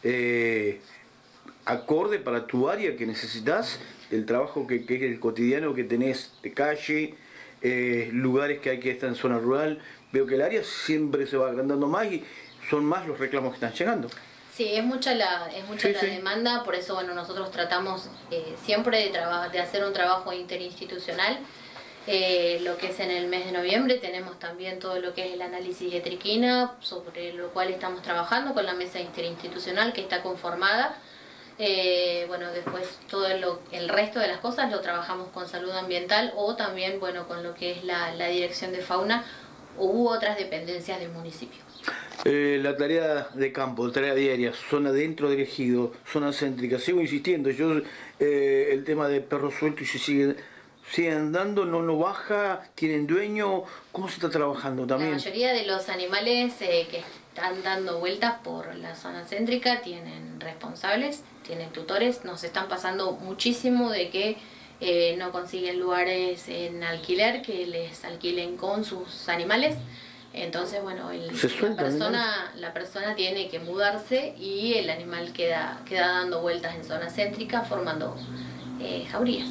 acorde para tu área que necesitas? El trabajo que es el cotidiano que tenés de calle, lugares que hay que estar en zona rural. Veo que el área siempre se va agrandando más y son más los reclamos que están llegando. Sí, es mucha la demanda, por eso bueno, nosotros tratamos siempre de hacer un trabajo interinstitucional. Lo que es en el mes de noviembre tenemos también todo lo que es el análisis de triquina, sobre lo cual estamos trabajando con la mesa interinstitucional que está conformada. Después todo el resto de las cosas lo trabajamos con salud ambiental o también con lo que es la dirección de fauna u otras dependencias del municipio. La tarea de campo, la tarea diaria, zona dentro del ejido, zona céntrica, sigo insistiendo, el tema de perros sueltos y se siguen dando, no baja, tienen dueño, ¿cómo se está trabajando también? La mayoría de los animales que están dando vueltas por la zona céntrica tienen responsables, tienen tutores, nos están pasando muchísimo de que no consiguen lugares en alquiler que les alquilen con sus animales. Entonces, la persona tiene que mudarse y el animal queda dando vueltas en zona céntrica formando jaurías.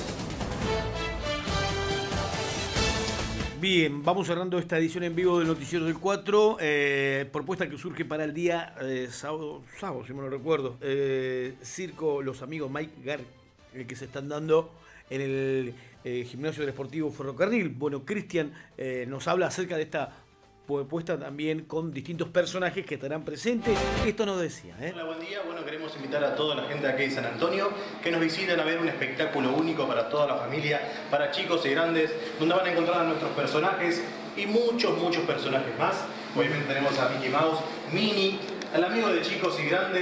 Bien, vamos cerrando esta edición en vivo del Noticiero del 4. Propuesta que surge para el día sábado, si me lo recuerdo. Circo Los Amigos Mike Gar, que se están dando en el Gimnasio del Esportivo Ferrocarril. Bueno, Cristian nos habla acerca de esta propuesta también con distintos personajes que estarán presentes. Esto nos decía. Hola, buen día. Bueno, queremos invitar a toda la gente de aquí de San Antonio que nos visiten a ver un espectáculo único para toda la familia, para chicos y grandes, donde van a encontrar a nuestros personajes y muchos personajes más. Obviamente tenemos a Mickey Mouse, Minnie, al amigo de chicos y grandes,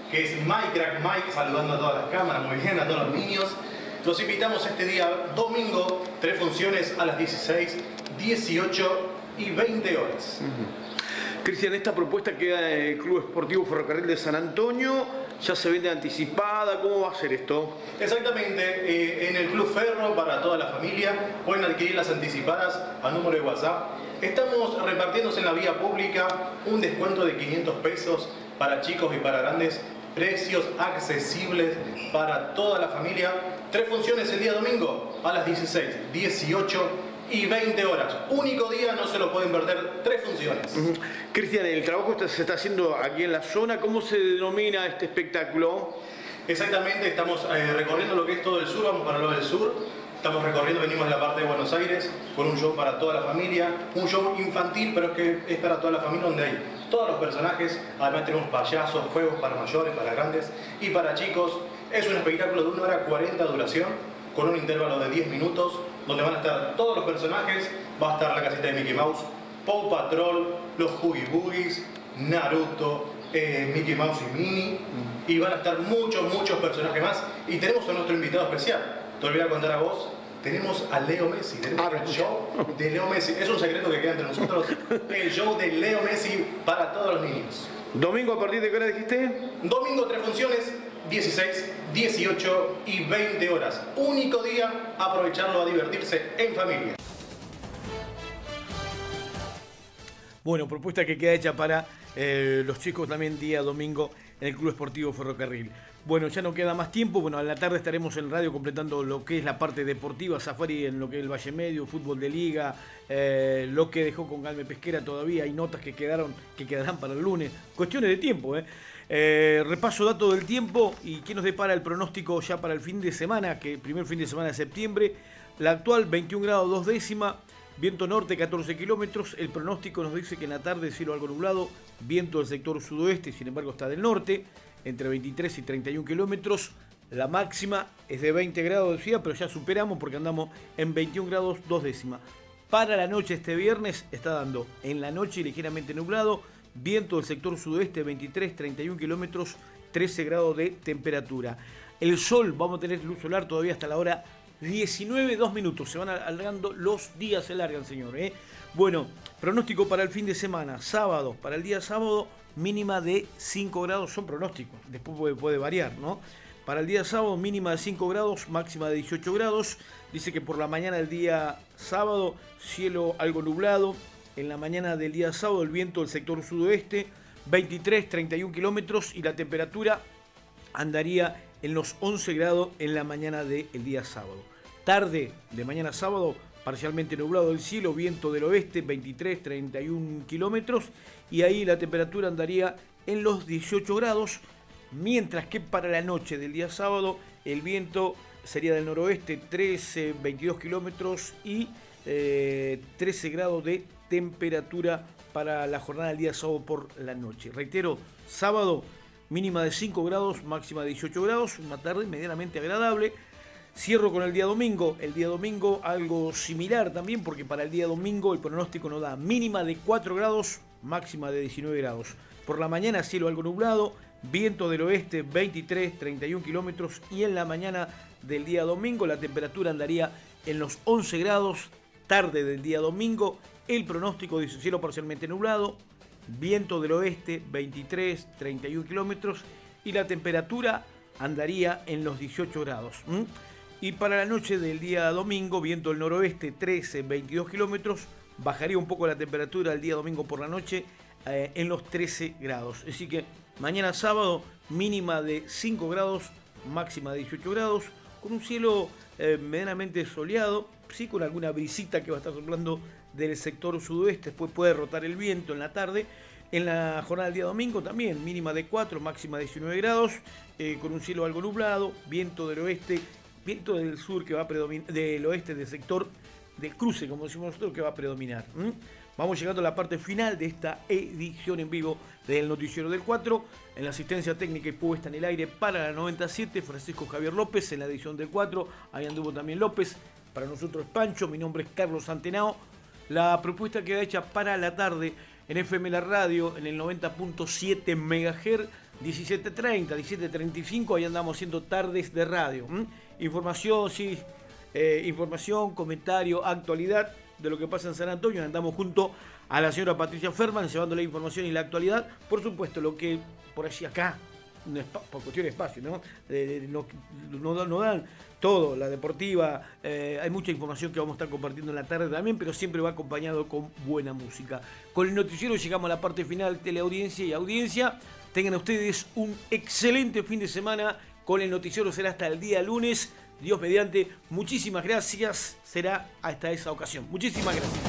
que es Mike, saludando a todas las cámaras, muy bien, a todos los niños. Los invitamos este día domingo, 3 funciones a las 16, 18 y 20 horas. Cristian, esta propuesta queda en el Club Esportivo Ferrocarril de San Antonio, ya se vende anticipada, ¿cómo va a ser esto? Exactamente, en el Club Ferro para toda la familia pueden adquirir las anticipadas al número de WhatsApp. Estamos repartiéndose en la vía pública un descuento de 500 pesos para chicos y para grandes, precios accesibles para toda la familia. 3 funciones el día domingo a las 16, 18 y 20 horas. Único día, no se lo pueden perder, 3 funciones. Cristian, el trabajo se está haciendo aquí en la zona. ¿Cómo se denomina este espectáculo? Exactamente, estamos recorriendo lo que es todo el sur, vamos para lo del sur. Estamos recorriendo, venimos de la parte de Buenos Aires con un show para toda la familia, un show infantil, pero es que es para toda la familia, donde hay todos los personajes. Además tenemos payasos, juegos para mayores, para grandes y para chicos. Es un espectáculo de 1 hora 40 de duración, con un intervalo de 10 minutos, donde van a estar todos los personajes. Va a estar la casita de Mickey Mouse, Paw Patrol, los Oogie Boogies, Naruto, Mickey Mouse y Minnie, y van a estar muchos personajes más. Y tenemos a nuestro invitado especial. Te voy a contar a vos, tenemos a Leo Messi, tenemos el show de Leo Messi. Es un secreto que queda entre nosotros, el show de Leo Messi para todos los niños. ¿Domingo a partir de qué hora dijiste? Domingo 3 funciones, 16, 18 y 20 horas. Único día, aprovecharlo a divertirse en familia. Bueno, propuesta que queda hecha para los chicos también día domingo en el Club Esportivo Ferrocarril. Bueno, ya no queda más tiempo. Bueno, a la tarde estaremos en radio completando lo que es la parte deportiva, Safari en lo que es el Valle Medio, fútbol de liga, lo que dejó con Galme Pesquera todavía. Hay notas que quedarán para el lunes. Cuestiones de tiempo, repaso datos del tiempo y qué nos depara el pronóstico ya para el fin de semana, que el primer fin de semana de septiembre. La actual 21 grados 2 décimas, viento norte 14 kilómetros. El pronóstico nos dice que en la tarde cielo algo nublado, viento del sector sudoeste, sin embargo está del norte, entre 23 y 31 kilómetros. La máxima es de 20 grados, decía, pero ya superamos porque andamos en 21 grados 2 décimas. Para la noche este viernes está dando en la noche ligeramente nublado, viento del sector sudoeste 23-31 kilómetros, 13 grados de temperatura. El sol, vamos a tener luz solar todavía hasta la hora 19:02 minutos. Se van alargando los días, se largan, señor. Bueno, pronóstico para el fin de semana. Sábado, para el día sábado, mínima de 5 grados, son pronósticos. Después puede variar, ¿no? Para el día sábado, mínima de 5 grados, máxima de 18 grados. Dice que por la mañana del día sábado, cielo algo nublado. En la mañana del día sábado, el viento del sector sudoeste, 23-31 kilómetros, y la temperatura andaría en los 11 grados en la mañana del día sábado. Tarde de mañana sábado, parcialmente nublado el cielo, viento del oeste, 23-31 kilómetros, y ahí la temperatura andaría en los 18 grados, mientras que para la noche del día sábado el viento sería del noroeste, 13-22 kilómetros y 13 grados de temperatura para la jornada del día sábado por la noche. Reitero, sábado mínima de 5 grados, máxima de 18 grados, una tarde medianamente agradable. Cierro con el día domingo. El día domingo algo similar también, porque para el día domingo el pronóstico nos da mínima de 4 grados, máxima de 19 grados. Por la mañana cielo algo nublado, viento del oeste 23-31 kilómetros, y en la mañana del día domingo la temperatura andaría en los 11 grados. Tarde del día domingo el pronóstico dice cielo parcialmente nublado, viento del oeste 23-31 kilómetros, y la temperatura andaría en los 18 grados. Y para la noche del día domingo, viento del noroeste 13-22 kilómetros, bajaría un poco la temperatura el día domingo por la noche en los 13 grados. Así que mañana sábado mínima de 5 grados, máxima de 18 grados, con un cielo medianamente soleado, sí, con alguna brisita que va a estar soplando del sector sudoeste. Después puede rotar el viento en la tarde. En la jornada del día domingo también mínima de 4, máxima de 19 grados, con un cielo algo nublado, viento del oeste, viento del sur que va a predominar, del oeste del sector del cruce, como decimos nosotros, que va a predominar. Vamos llegando a la parte final de esta edición en vivo del Noticiero del 4. En la asistencia técnica y puesta en el aire para la 97, Francisco Javier López. En la edición del 4, ahí anduvo también López. Para nosotros Pancho, mi nombre es Carlos Santenao. La propuesta queda hecha para la tarde en FM La Radio, en el 90.7 MHz, 17:30, 17:35, ahí andamos haciendo tardes de radio. Información, sí, información, comentario, actualidad de lo que pasa en San Antonio. Andamos junto a la señora Patricia Ferman, llevándole información y la actualidad. Por supuesto, lo que por allí acá, por cuestión de espacio, ¿no? No dan todo, la deportiva, hay mucha información que vamos a estar compartiendo en la tarde también, pero siempre va acompañado con buena música. Con el noticiero llegamos a la parte final, teleaudiencia y audiencia. Tengan ustedes un excelente fin de semana. Con el noticiero será hasta el día lunes. Dios mediante, muchísimas gracias. Será hasta esa ocasión. Muchísimas gracias.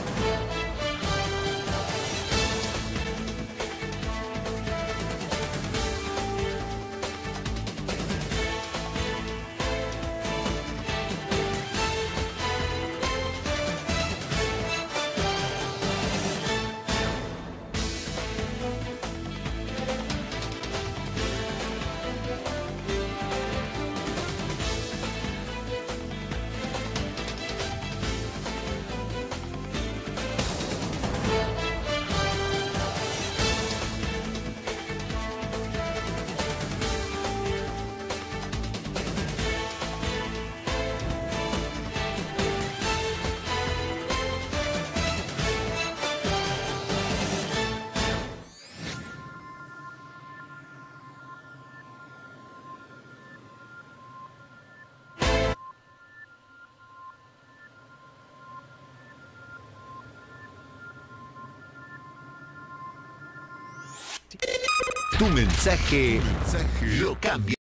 Tu mensaje lo cambia.